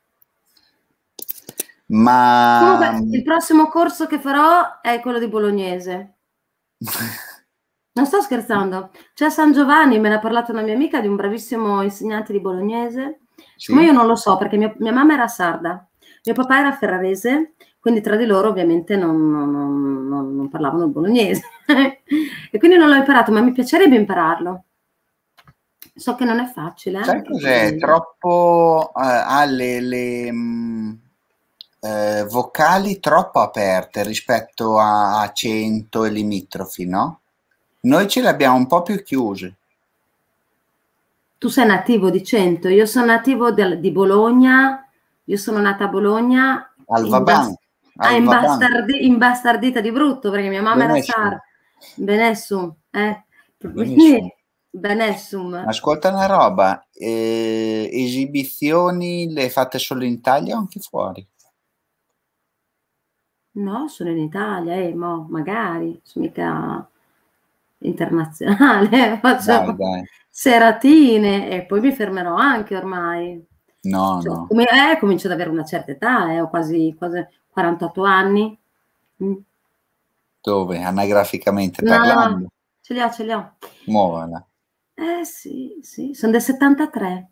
Ma Comunque, il prossimo corso che farò è quello di bolognese. Non sto scherzando. C'è a San Giovanni, me ne ha parlato una mia amica di un bravissimo insegnante di bolognese. sì? Ma io non lo so perché mio- mia mamma era sarda, mio papà era ferrarese, quindi tra di loro ovviamente non, non- non- non- non parlavano il bolognese. E quindi non l'ho imparato, ma mi piacerebbe impararlo. So che non è facile. Sai Eh? cos'è? Troppo eh, ha le, le, mh, eh, vocali troppo aperte rispetto a accento e limitrofi, no? Noi ce le abbiamo un po' più chiuse. Tu sei nativo di Cento, io sono nativo del- di Bologna, io sono nata a Bologna, Al in Vaban, bas- ah, al Vaban. imbastardi- imbastardita di brutto, perché mia mamma era Benissimo. sarda. Benessum, eh. Benissimo. Quindi, Benessum. Ascolta una roba, eh, esibizioni le fate solo in Italia o anche fuori? No, sono in Italia, eh, mo, magari, sono mica internazionale, faccio Dai, dai. seratine e poi mi fermerò anche ormai. No, Cioè, no. come, eh, comincio ad avere una certa età, eh, ho quasi, quasi quarantotto anni. Mm. Dove? Anagraficamente No, parlando? ce li ho, ce li ho. Muovala. Eh sì, sì, sono del settantatré.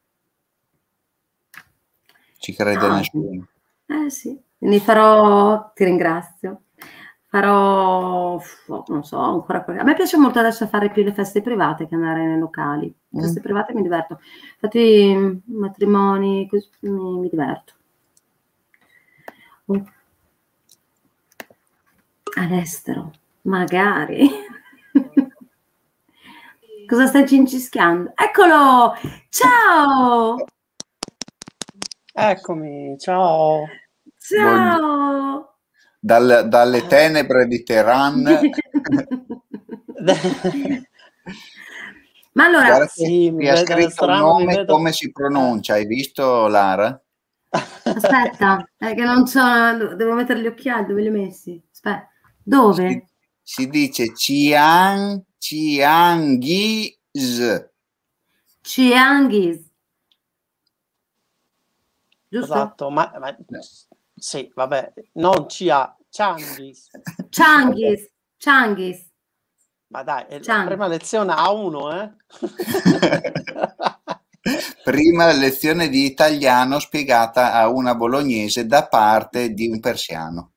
Ci crede Ah, nessuno. eh sì, quindi farò, ti ringrazio, farò, f- non so, ancora qualche- a me piace molto adesso fare più le feste private che andare nei locali. Le feste Mm. private mi diverto, infatti mm, matrimoni, così, mi, mi diverto. Oh. All'estero, magari. Cosa stai cincischiando? Eccolo! Ciao! Eccomi, ciao. Ciao! Dal- dalle tenebre di Teheran. Ma allora, Guarda che Sì, mi ti ha vedo scritto un strano, mi nome, vedo... come si pronuncia? Hai visto, Lara? Aspetta, è che non so, devo mettere gli occhiali, dove li ho messi? Aspetta, Si, dove? si dice Chiang, Chianghis. Chianghis, giusto? Esatto, ma, ma sì, vabbè, non Cia, Changhis. Changhis, Changhis, Ma dai, è la Chang. prima lezione A uno, eh? Prima lezione di italiano spiegata a una bolognese da parte di un persiano.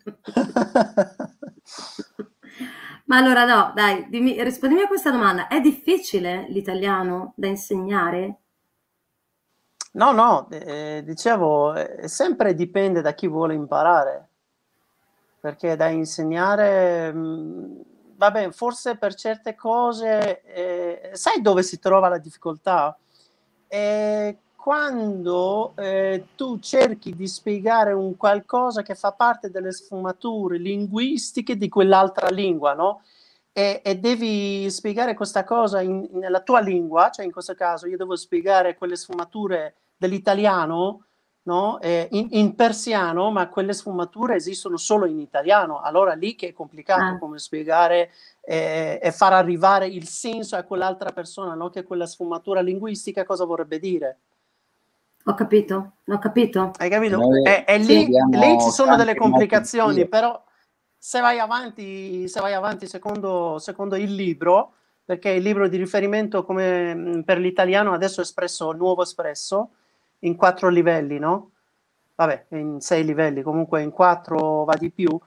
Ma allora no, dai, dimmi, rispondimi a questa domanda. È difficile l'italiano da insegnare? No, no, eh, dicevo, eh, sempre dipende da chi vuole imparare, perché da insegnare, mh, vabbè, forse per certe cose, eh, sai dove si trova la difficoltà? Eh, quando eh, tu cerchi di spiegare un qualcosa che fa parte delle sfumature linguistiche di quell'altra lingua, no? E, e devi spiegare questa cosa in, nella tua lingua, cioè in questo caso io devo spiegare quelle sfumature dell'italiano, no? Eh, in, in persiano, ma quelle sfumature esistono solo in italiano. Allora lì che è complicato Ah. come spiegare eh, e far arrivare il senso a quell'altra persona, no? Che quella sfumatura linguistica cosa vorrebbe dire. Ho capito, ho capito. Hai capito? Noi E, e Sì. lì, abbiamo lì ci sono delle tante modi di complicazioni, dire. però se vai avanti, se vai avanti secondo, secondo il libro, perché il libro di riferimento come mh, per l'italiano adesso è espresso, nuovo espresso, in quattro livelli, no? Vabbè, in sei livelli, comunque in quattro va di più.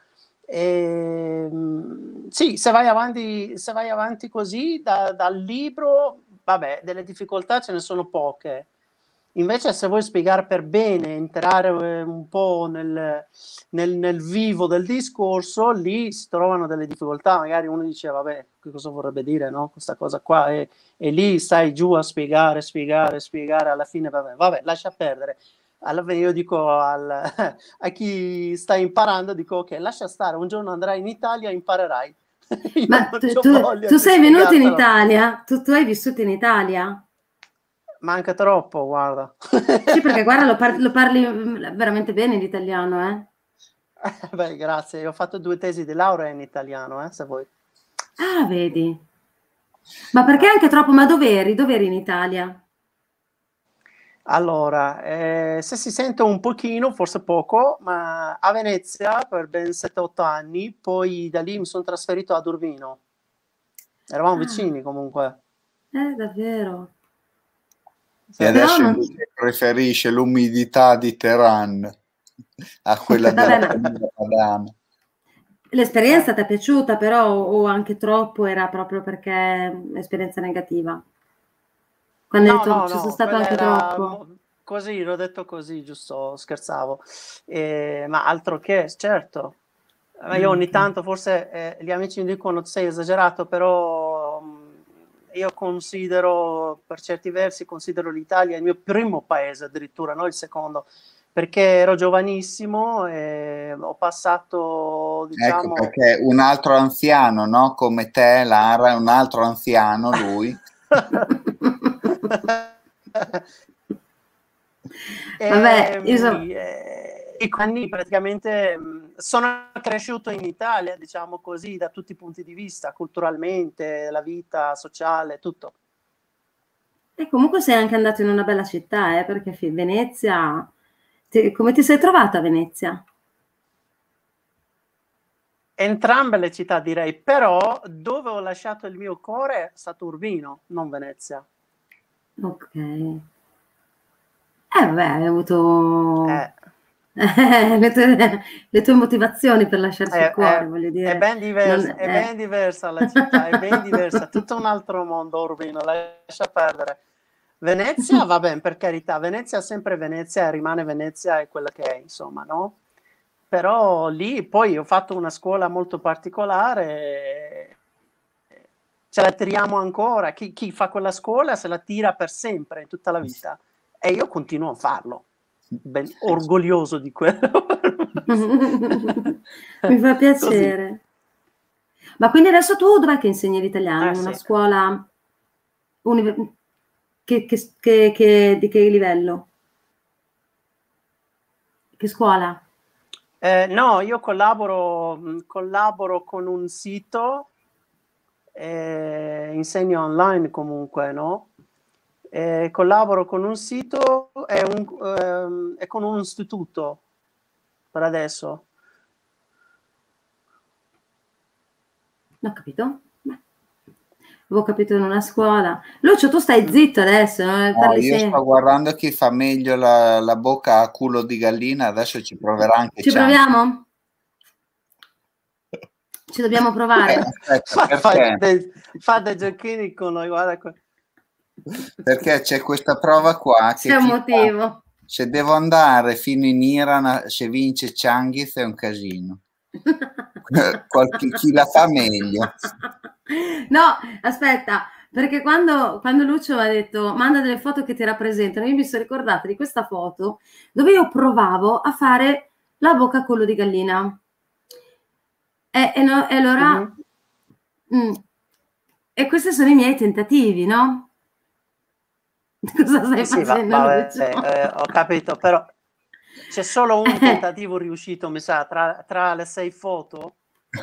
E, mh, sì, se vai avanti, se vai avanti così da- dal libro, vabbè, delle difficoltà ce ne sono poche. Invece, se vuoi spiegare per bene, entrare eh, un po' nel, nel, nel vivo del discorso, lì si trovano delle difficoltà. Magari uno dice, vabbè, che cosa vorrebbe dire, no? Questa cosa qua, e, e lì stai giù a spiegare, spiegare, spiegare, alla fine, vabbè, vabbè, lascia perdere. Alla fine io dico al, a chi sta imparando, dico, ok, lascia stare, un giorno andrai in Italia e imparerai. Io Ma non tu, c'ho tu- voglia tu di sei venuto in spiegartelo. Italia? Tu, tu hai vissuto in Italia? Manca troppo, guarda. Sì, perché guarda, lo, par- lo parli mm, veramente bene l'italiano, eh? Eh, Beh, grazie. Io ho fatto due tesi di laurea in italiano, eh, se vuoi. Ah, vedi. Ma perché anche troppo? Ma dove eri? Dove eri in Italia? Allora, eh, se si sente un pochino, forse poco, ma a Venezia per ben sette otto anni, poi da lì mi sono trasferito ad Urbino. Eravamo Ah, vicini comunque. eh, davvero. E Sì. Però adesso non... invece preferisce l'umidità di Teheran a quella della Vabbè, ma pianura padana. l'esperienza ti è piaciuta, però, o anche troppo era proprio perché è un'esperienza negativa? Quando hai No, detto no, ci sono no, stato quella anche era troppo. mo- così, l'ho detto così, giusto, scherzavo. Eh, ma altro che, certo. Ma io Ah, ogni ok. tanto, forse eh, gli amici mi dicono sei esagerato, però mh, io considero, per certi versi, considero l'Italia il mio primo paese addirittura, non il secondo, perché ero giovanissimo e ho passato, Ecco, diciamo... perché un altro anziano, no? Come te, Lara, è un altro anziano lui. Vabbè, E, insomma, e, e quindi praticamente mh, sono cresciuto in Italia, diciamo così, da tutti i punti di vista, culturalmente, la vita sociale, tutto. e comunque sei anche andato in una bella città, eh, perché fi- Venezia, ti- come ti sei trovata a Venezia? Entrambe le città direi, però dove ho lasciato il mio cuore è stato Urbino, non Venezia. Ok. Eh, vabbè, hai avuto Eh, le tue, le tue motivazioni per lasciarci il è, cuore, è- voglio è dire. ben Non, diversa, è ben eh. diversa la città, è ben diversa, tutto un altro mondo Urbino, lascia perdere. Venezia, va bene, per carità, Venezia è sempre Venezia, rimane Venezia, è quella che è, insomma, no? Però lì poi ho fatto una scuola molto particolare, ce la tiriamo ancora, chi, chi fa quella scuola se la tira per sempre, tutta la vita, e io continuo a farlo, ben orgoglioso di quello. Mi fa Così. piacere. Ma quindi adesso tu dov'è che insegni l'italiano? Eh In una sì. scuola univer- che, che- che- che- di che livello? Che scuola? Eh, no, io collaboro, mh, collaboro con un sito, eh, insegno online comunque, no? Eh, collaboro con un sito e, un, ehm, e con un istituto per adesso. Non ho capito? Beh, avevo capito in una scuola. Lucio, tu stai zitto adesso, no? No, Parli io sempre. sto guardando chi fa meglio la, la bocca a culo di gallina, adesso ci proverà anche Ci Cian. proviamo? Ci dobbiamo Eh, provare. aspetta, perché? Fate, fate giochini con noi, guarda qua. Perché c'è questa prova qua che C'è un chi fa- motivo. se devo andare fino in Iran, se vince Cengiz è un casino. Qualche, chi la fa meglio. No, aspetta, perché quando, quando Lucio mi ha detto manda delle foto che ti rappresentano, io mi sono ricordata di questa foto dove io provavo a fare la bocca a collo di gallina. E, e, no- e allora... Mhm. mm, e questi sono i miei tentativi, no? Cosa stai Sì, va- facendo, vabbè, Lucio? eh, ho capito, però c'è solo un Eh. tentativo riuscito, mi sa, tra, tra le sei foto.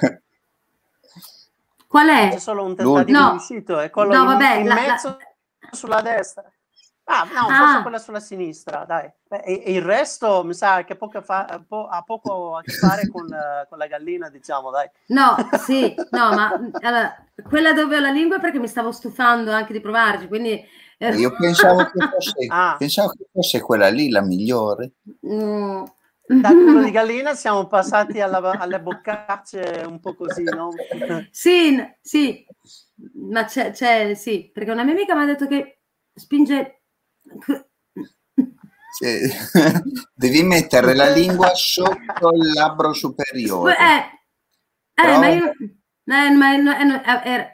Qual è? C'è solo un tentativo No. riuscito, è quello No, in, vabbè, in la- mezzo sulla destra. Ah, no, Ah. forse quella sulla sinistra, dai. Beh, e, e il resto mi sa che poco fa, po- ha poco a che fare con, eh, con la gallina, diciamo, dai. No, sì, no, ma allora, quella dove ho la lingua è perché mi stavo stufando anche di provarci, quindi... Eh, Io pensavo che fosse, Ah. pensavo che fosse quella lì la migliore. Mm. Dal culo di gallina siamo passati alla- alle boccacce un po' così, no? Sì, n- sì, ma c'è, c'è- sì, perché una mia amica mi ha detto che spinge... Cioè, devi mettere la lingua sotto il labbro superiore. Eh, eh, Prova. ma io... Eh, ma, eh, no, eh, era-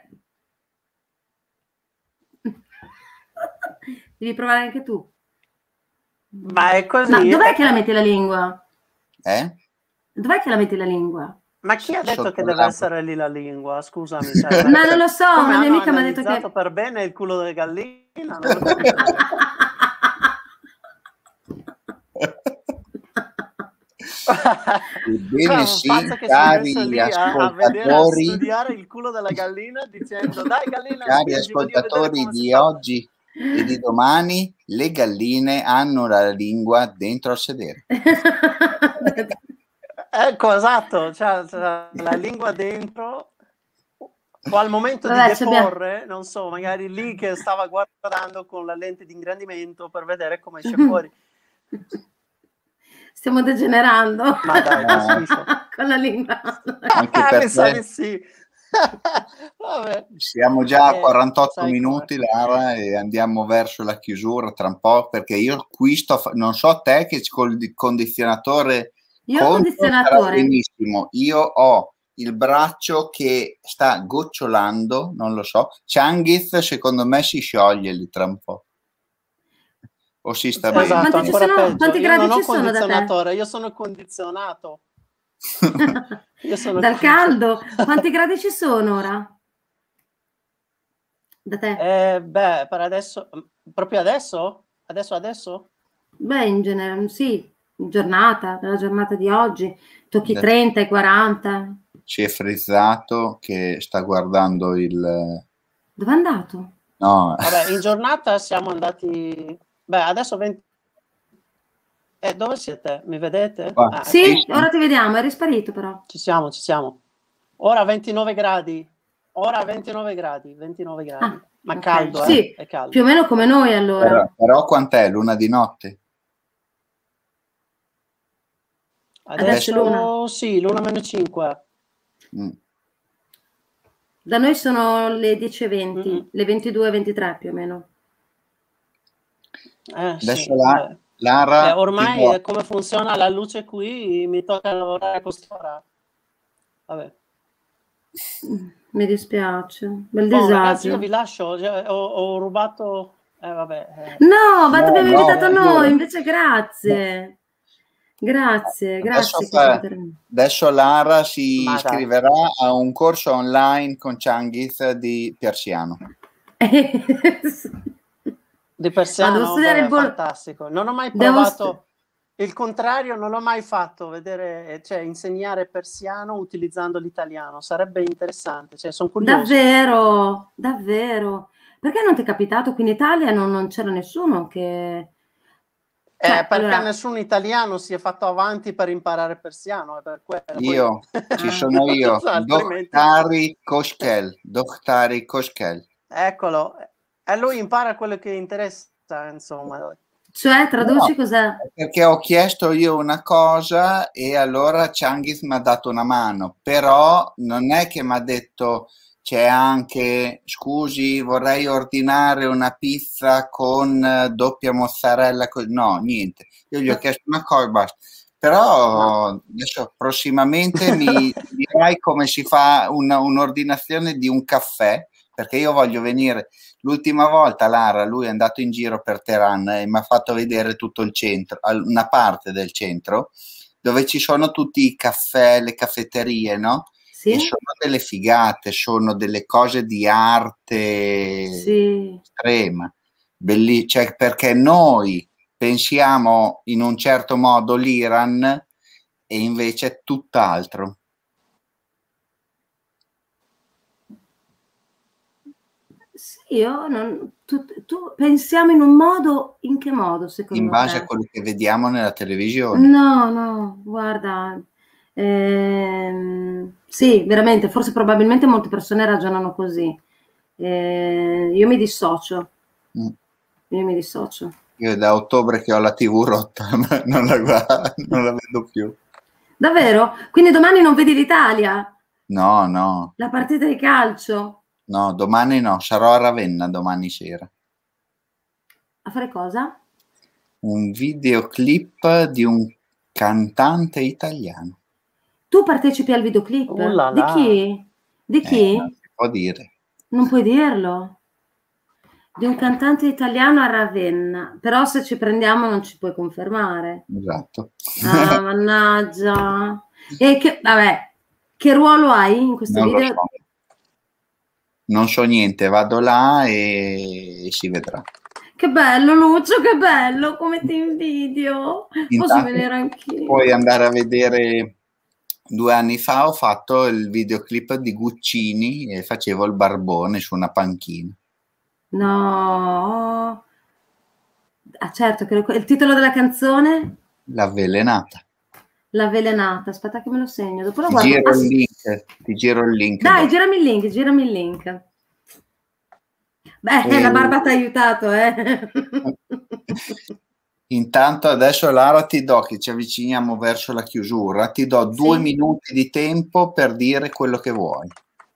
Devi provare anche tu. Ma è così. Ma dov'è eh, che la metti la lingua? Eh? Dov'è che la metti la lingua? Ma chi ha detto Sotto che il deve labbro. essere lì la lingua? Scusami. Cioè, Ma non lo so, come una mia hanno amica mi ha detto analizzato che... per bene il culo delle galline? Non lo capito. Ebbene Come un sì, pazzo che si è cari messo lì a, a vedere, a ascoltatori, studiare il culo della gallina dicendo dai gallina, cari spingi, voglio vedere ascoltatori come si di fa. oggi e di domani, le galline hanno la lingua dentro al sedere. Ecco, esatto, c'ha, c'ha la lingua dentro o al momento Vabbè, di ci abbiamo- deporre, non so, magari lì che stava guardando con la lente di ingrandimento per vedere come esce fuori. Stiamo degenerando. Ma dai, che schifo. Con la lingua. Anche Ah, mi sa perché di sì. Vabbè. siamo già a Eh, quarantotto sai minuti, Lara, e andiamo verso la chiusura tra un po', perché io qui sto, fa- non so te che col di- condizionatore Io ho contro condizionatore. sarà benissimo, io ho il braccio che sta gocciolando, non lo so, Cengiz secondo me si scioglie lì tra un po'. O si sta Ma- bene. Esatto, quanti ci ancora sono- peggio. quanti Io gradi non ho ci sono da te? condizionatore, io sono condizionato. Io sono Dal caldo. Quanti gradi ci sono ora? Da te? Eh, beh, per adesso, proprio adesso? Adesso, adesso? Beh, in genere, sì, in giornata, nella giornata di oggi, tocchi Da- trenta e quaranta. Ci è frizzato che sta guardando il... Dove è andato? No, Vabbè, in giornata siamo andati... Beh, adesso venti... Eh, dove siete? Mi vedete? Qua. Ah, Sì, sì, sì. ora ti vediamo, eri sparito però. ci siamo, ci siamo. Ora ventinove gradi. Ora ventinove gradi, ventinove gradi. Ah, Ma ok. caldo, eh? Sì, È caldo. più o meno come noi allora. però, però quant'è? L'una di notte? Adesso, Adesso è l'una. sì, l'una meno cinque. Mm. Da noi sono le dieci e venti, Mm-mm. le ventidue e ventitré più o meno. Eh, Adesso sì, la- beh. Lara, Eh, ormai ti do- eh, come funziona la luce qui, mi tocca lavorare a quest'ora. Vabbè. Mi dispiace, bel Oh, ragazzi, disagio. io vi lascio, cioè, ho, ho rubato... Eh, vabbè. eh. No, ma No, ti abbiamo no, invitato no. noi, invece grazie. Grazie, Adesso, grazie. che fa- siete terminati. adesso Lara si Ma dai. iscriverà a un corso online con Cengiz di persiano. Di persiano, Ma devo studiare beh, il bol- fantastico. Non ho mai Devo provato... il contrario non l'ho mai fatto, vedere, cioè insegnare persiano utilizzando l'italiano, sarebbe interessante, cioè sono curioso. Davvero, davvero. Perché non ti è capitato? Qui in Italia non, non c'era nessuno che... Eh, Cioè, perché allora... nessun italiano si è fatto avanti per imparare persiano, è per quello. Io, Poi... ci Ah. sono io, Altrimenti... Dokhtari Koshkel, Dokhtari Koshkel. Eccolo, e lui impara quello che interessa, insomma. Cioè, traduci No, cos'è? perché ho chiesto io una cosa e allora Changiz mi ha dato una mano, però non è che mi ha detto c'è anche, scusi, vorrei ordinare una pizza con eh, doppia mozzarella, co-". No, niente. Io gli ho chiesto una cosa, e basta. Però adesso prossimamente mi dirai come si fa una- un'ordinazione di un caffè, perché io voglio venire. L'ultima volta, Lara, lui è andato in giro per Teheran e mi ha fatto vedere tutto il centro, al- una parte del centro, dove ci sono tutti i caffè, le caffetterie, no? Sì? E sono delle figate, sono delle cose di arte Sì. estrema, belli- cioè, perché noi pensiamo in un certo modo l'Iran e invece è tutt'altro. Sì, io non... Tu, tu pensiamo in un modo, in che modo secondo In base te? a quello che vediamo nella televisione. No, no, guarda, ehm, sì, veramente, forse probabilmente molte persone ragionano così. Eh, io mi dissocio, Mm. io mi dissocio. Io è da ottobre che ho la tivù rotta, ma non la, guardo, non la vedo più. Davvero? Quindi domani non vedi l'Italia? No, no, La partita di calcio? no, domani no, sarò a Ravenna domani sera. A fare cosa? Un videoclip di un cantante italiano. Tu partecipi al videoclip? Oh là Di là. chi? Di Eh, chi? non si può dire. Non puoi dirlo. Di un cantante italiano a Ravenna, però se ci prendiamo non ci puoi confermare. Esatto. Ah, mannaggia. E che, vabbè, che ruolo hai in questo Non lo video? so. Non so niente, vado là e, e si vedrà. Che bello, Lucio, che bello, come ti invidio. Posso Intanto venire anch'io? puoi andare a vedere. Due anni fa ho fatto il videoclip di Guccini e facevo il barbone su una panchina. No. Ah, certo, che lo- il titolo della canzone? L'avvelenata. L'avvelenata. Aspetta che me lo segno, dopo lo Ti guardo. giro Ah, il sì. link, ti giro il link. Dai, dopo. girami il link, girami il link. Beh, E- la barba ti ha aiutato, eh. Intanto adesso Lara ti do, che ci avviciniamo verso la chiusura, ti do due Sì. minuti di tempo per dire quello che vuoi.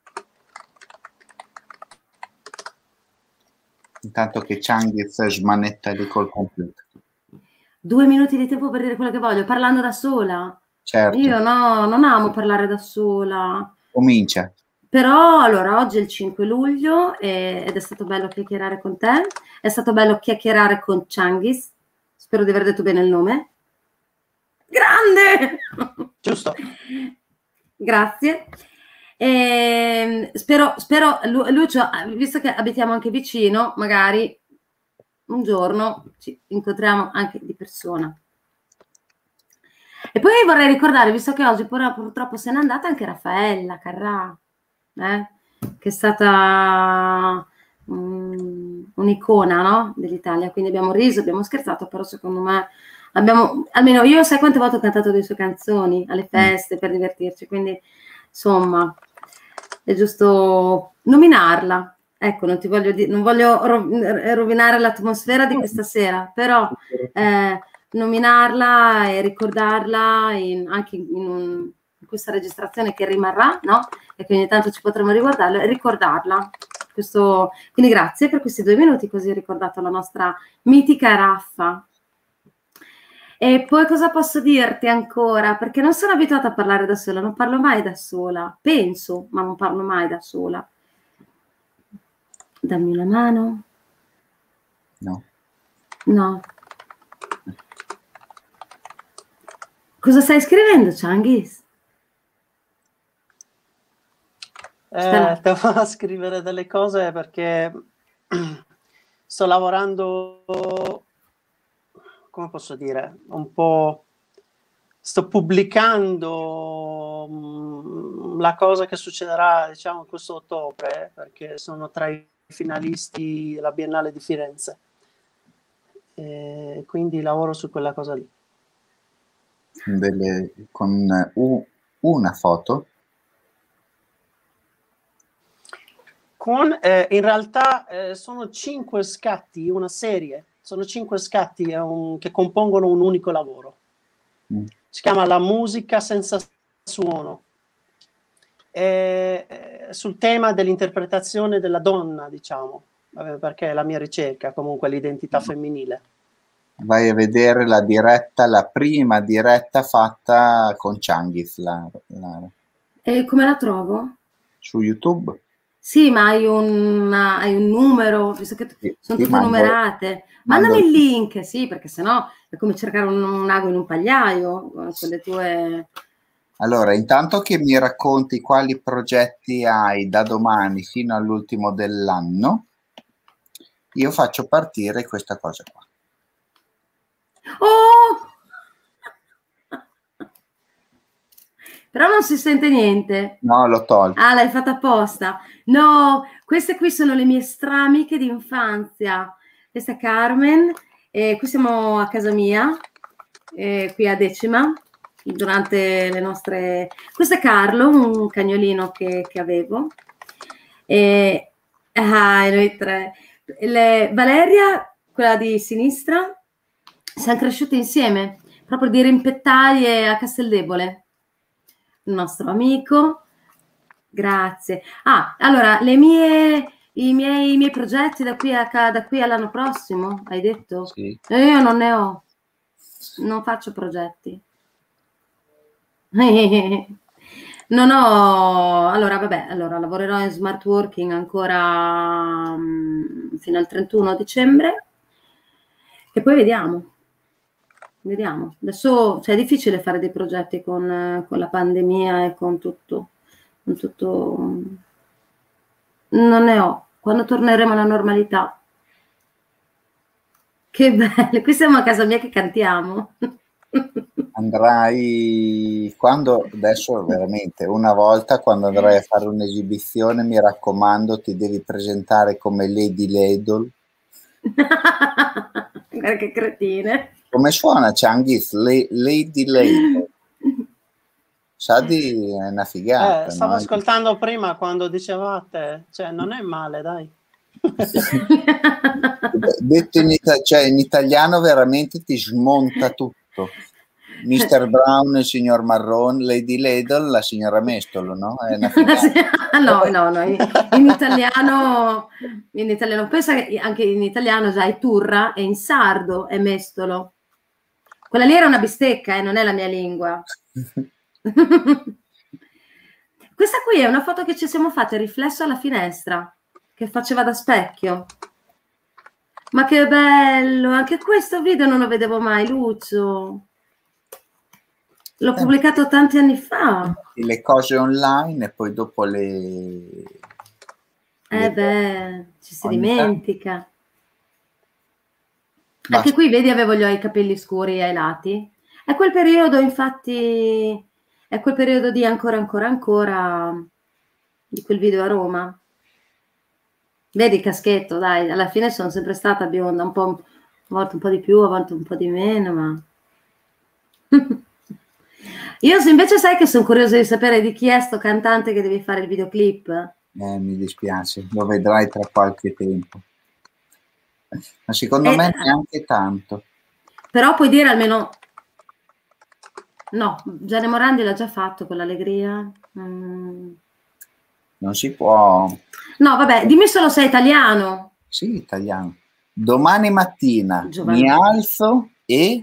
Intanto che Changiz smanetta lì col computer. Due minuti di tempo per dire quello che voglio, parlando da sola. Certo, Io no, non amo parlare da sola. comincia. Però allora oggi è il cinque luglio e- ed è stato bello chiacchierare con te, è stato bello chiacchierare con Changiz, spero di aver detto bene il nome. Grande! Giusto. Grazie. E spero, spero, Lu- Lucio, visto che abitiamo anche vicino, magari un giorno ci incontriamo anche di persona. E poi vorrei ricordare, visto che oggi pur- purtroppo se n'è andata anche Raffaella Carrà, eh, che è stata mm, un'icona, no, dell'Italia, quindi abbiamo riso, abbiamo scherzato, però secondo me abbiamo, almeno io sai quante volte ho cantato le sue canzoni alle feste per divertirci, quindi insomma è giusto nominarla. Ecco, non ti voglio dire, non voglio ro- rovinare l'atmosfera di questa sera, però eh, nominarla e ricordarla in- anche in, un- in questa registrazione che rimarrà, no? E che ogni tanto ci potremo riguardarla e ricordarla. Questo, quindi grazie per questi due minuti, così ho ricordato la nostra mitica Raffa. E poi cosa posso dirti ancora? Perché non sono abituata a parlare da sola, non parlo mai da sola. Penso, ma non parlo mai da sola. Dammi una mano. No. No. Cosa stai scrivendo, Changiz? Eh, devo scrivere delle cose perché sto lavorando come posso dire, un po'... Sto pubblicando mh, la cosa che succederà, diciamo, questo ottobre, perché sono tra i finalisti della Biennale di Firenze. E quindi lavoro su quella cosa lì. Delle, con uh, una foto? Con, eh, in realtà eh, sono cinque scatti, una serie, sono cinque scatti eh, un, che compongono un unico lavoro. Mm. Si chiama La musica senza suono. E, eh, sul tema dell'interpretazione della donna, diciamo, perché è la mia ricerca, comunque l'identità femminile. Vai a vedere la diretta, la prima diretta fatta con Changhis. La, la... E come la trovo? Su YouTube. Sì, ma hai un, hai un numero, visto che sì, sono sì, tutte mando, numerate. Mandami mando... il link, sì, perché sennò è come cercare un, un ago in un pagliaio con le tue... Allora, intanto che mi racconti quali progetti hai da domani fino all'ultimo dell'anno, io faccio partire questa cosa qua. Oh! Però non si sente niente. No, l'ho tolto. Ah, l'hai fatta apposta. No, queste qui sono le mie stramiche di infanzia. Questa è Carmen, e qui siamo a casa mia, e qui a Decima, durante le nostre... Questo è Carlo, un cagnolino che, che avevo. E... Ah, e noi tre. Le... Valeria, quella di sinistra, siamo cresciute insieme, proprio di rimpettaie a Casteldebole. Il nostro amico, grazie. Ah, allora, le mie, i, miei, i miei progetti da qui, a, da qui all'anno prossimo, hai detto? Sì. Io non ne ho, non faccio progetti. Non ho, allora vabbè, allora lavorerò in smart working ancora um, fino al trentuno dicembre e poi vediamo. Vediamo, adesso cioè, è difficile fare dei progetti con, con la pandemia e con tutto, con tutto, non ne ho, quando torneremo alla normalità. Che bello, qui siamo a casa mia che cantiamo. Andrai, quando, adesso veramente, una volta quando andrai a fare un'esibizione, mi raccomando, ti devi presentare come Lady Ladle. Guarda che cretine. Come suona Changhis? Lady Ladle. Sa di è una figata. Eh, stavo no? ascoltando prima quando dicevate, cioè non è male, dai. Detto in, ita- cioè, in italiano veramente ti smonta tutto. mister Brown, il signor Marrone, Lady Ladle, la signora Mestolo, no? È una no, no, no, in, in italiano, in italiano, pensa che anche in italiano già è turra e in sardo è mestolo. Quella lì era una bistecca, eh, non è la mia lingua. Questa qui è una foto che ci siamo fatte riflesso alla finestra, che faceva da specchio. Ma che bello, anche questo video non lo vedevo mai, Lucio. L'ho pubblicato tanti anni fa. Le cose online e poi dopo le... Eh le... beh, ci si Ogni dimentica. Basta. Anche qui, vedi, avevo gli, i capelli scuri ai lati. È quel periodo, infatti, è quel periodo di ancora, ancora, ancora, di quel video a Roma. Vedi il caschetto, dai, alla fine sono sempre stata bionda, un po', a volte un po' di più, a volte un po' di meno, ma... Io invece sai che sono curiosa di sapere di chi è sto cantante che devi fare il videoclip. Eh, mi dispiace, lo vedrai tra qualche tempo. Ma secondo eh, me neanche tanto. Però puoi dire almeno... No, Gianni Morandi l'ha già fatto con l'allegria. Mm. Non si può... No, vabbè, dimmi solo se è italiano. Sì, italiano. Domani mattina Giovanni. mi alzo e...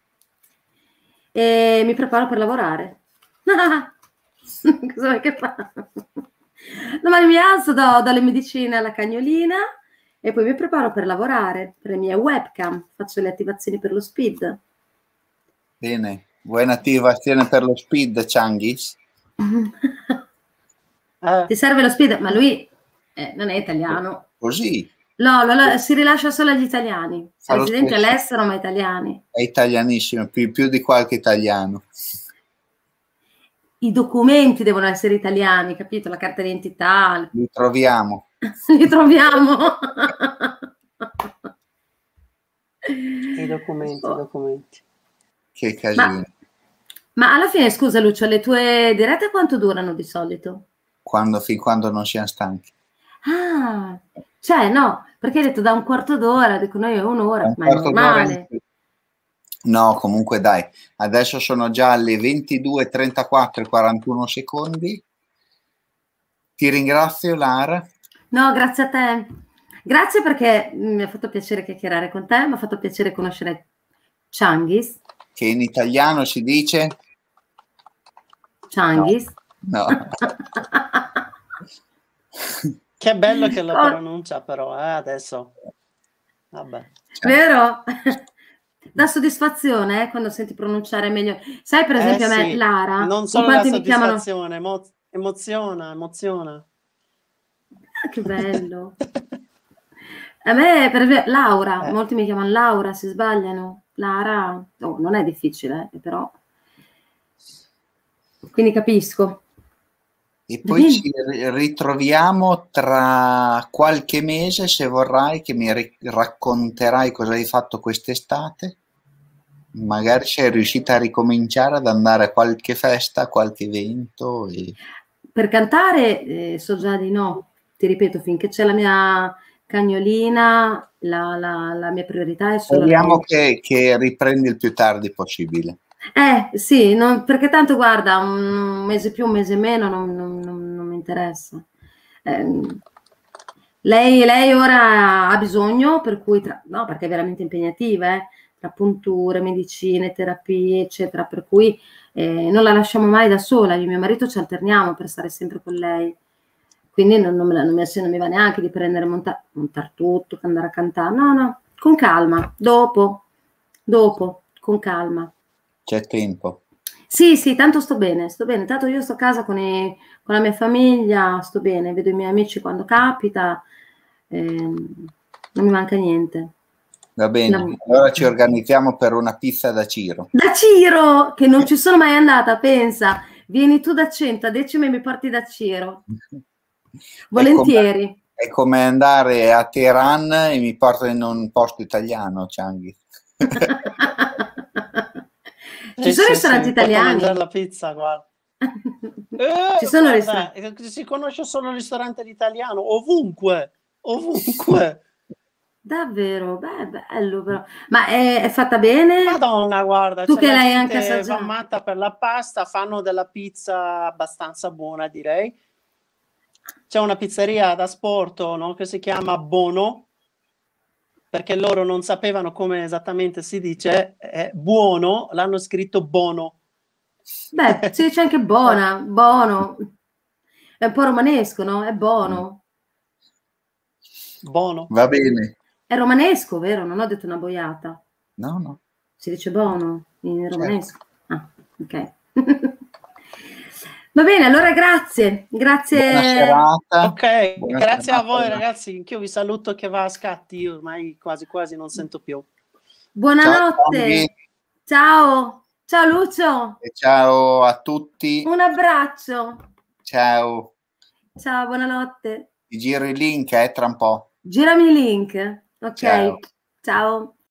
E mi preparo per lavorare. Cosa vuoi che fa? Domani mi alzo, do, do le medicine alla cagnolina e poi mi preparo per lavorare, per le mie webcam, faccio le attivazioni per lo speed. Bene, vuoi un'attivazione per lo speed, Changhis? Ti serve lo speed? Ma lui eh, non è italiano. Così. No, lo la- si rilascia solo agli italiani, Fa lo residenti stesso. all'estero ma italiani. È italianissimo, più, più di qualche italiano. I documenti devono essere italiani, capito? La carta d'identità, Li troviamo. li troviamo. I documenti, i documenti. Che casino. Ma, ma alla fine, scusa Lucio, le tue dirette quanto durano di solito? Quando, fin quando non siamo stanchi. Ah, cioè no, perché hai detto da un quarto d'ora, dico noi è un'ora, Un ma è quarto d'ora in normale. più. No, comunque dai, adesso sono già alle ventidue e trentaquattro e quarantuno secondi. Ti ringrazio, Lara. No, grazie a te. Grazie perché mi ha fatto piacere chiacchierare con te, mi ha fatto piacere conoscere Changhis. Che in italiano si dice? Changhis. No. Che bello che lo Oh. pronuncia però, eh, adesso. Vabbè. Vero? Dà soddisfazione eh, quando senti pronunciare meglio. Sai, per esempio, Eh a me sì, Lara, non in solo la quanti mi chiamano. soddisfazione, emo- emoziona, emoziona. Ah, che bello. A me, per esempio, Laura, Eh. molti mi chiamano Laura, si sbagliano. Lara, oh, non è difficile, eh, però. Quindi capisco. E poi Sì. ci ri- ritroviamo tra qualche mese, se vorrai, che mi ri- racconterai cosa hai fatto quest'estate. Magari sei riuscita a ricominciare ad andare a qualche festa, a qualche evento. E... Per cantare eh, so già di no, ti ripeto, finché c'è la mia cagnolina, la, la- la mia priorità è solo Speriamo lei. che, che riprendi il più tardi possibile. Eh sì, non- perché tanto guarda, un mese più, un mese meno non, non- non- non mi interessa. Ehm, lei, lei ora ha bisogno, per cui, tra- no, perché è veramente impegnativa, eh, tra punture, medicine, terapie, eccetera, per cui eh, non la lasciamo mai da sola, io e mio marito ci alterniamo per stare sempre con lei. Quindi non, non me la- non mi, non mi va neanche di prendere, monta- montar tutto, andare a cantare, no, no, con calma, dopo, dopo, con calma. C'è tempo. Sì, sì, tanto sto bene, sto bene, tanto io sto a casa con, i- con la mia famiglia, sto bene, vedo i miei amici quando capita, ehm, non mi manca niente. Va bene, No. allora ci organizziamo per una pizza da Ciro. Da Ciro, che non ci sono mai andata, pensa, vieni tu da Cento, a decima e mi porti da Ciro, volentieri. È come, è come andare a Teheran e mi portano in un posto italiano, Changi. Ci Eh, sono sì, ristoranti sì, porto a italiani? mangiare la pizza, guarda. Eh, Ci sono guarda, ristoranti. eh, si conosce solo il ristorante italiano, ovunque, ovunque. Davvero? Beh, bello però. Ma è, è fatta bene? Madonna, guarda, Tu c'è che la l'hai anche gente va assaggiata. matta per la pasta, fanno della pizza abbastanza buona, direi. C'è una pizzeria da sport, no, che si chiama Bono, perché loro non sapevano come esattamente si dice, è buono, l'hanno scritto Bono. Beh, si dice anche buona, buono. È un po' romanesco, no? È buono. Bono. Va bene. È romanesco, vero? Non ho detto una boiata. No, no. Si dice buono in Certo. romanesco. Ah, ok. Va bene, allora grazie. Grazie. Buona serata. Ok, Buona grazie a serata. voi ragazzi, anch'io vi saluto che va a scatti, io ormai quasi quasi non sento più. Buonanotte. Changi, Ciao. Ciao Lucio. e ciao a tutti. Un abbraccio. Ciao. Ciao, buonanotte. Ti giro il link, eh, tra un po'. Girami il link. Ok. Ciao. Ciao.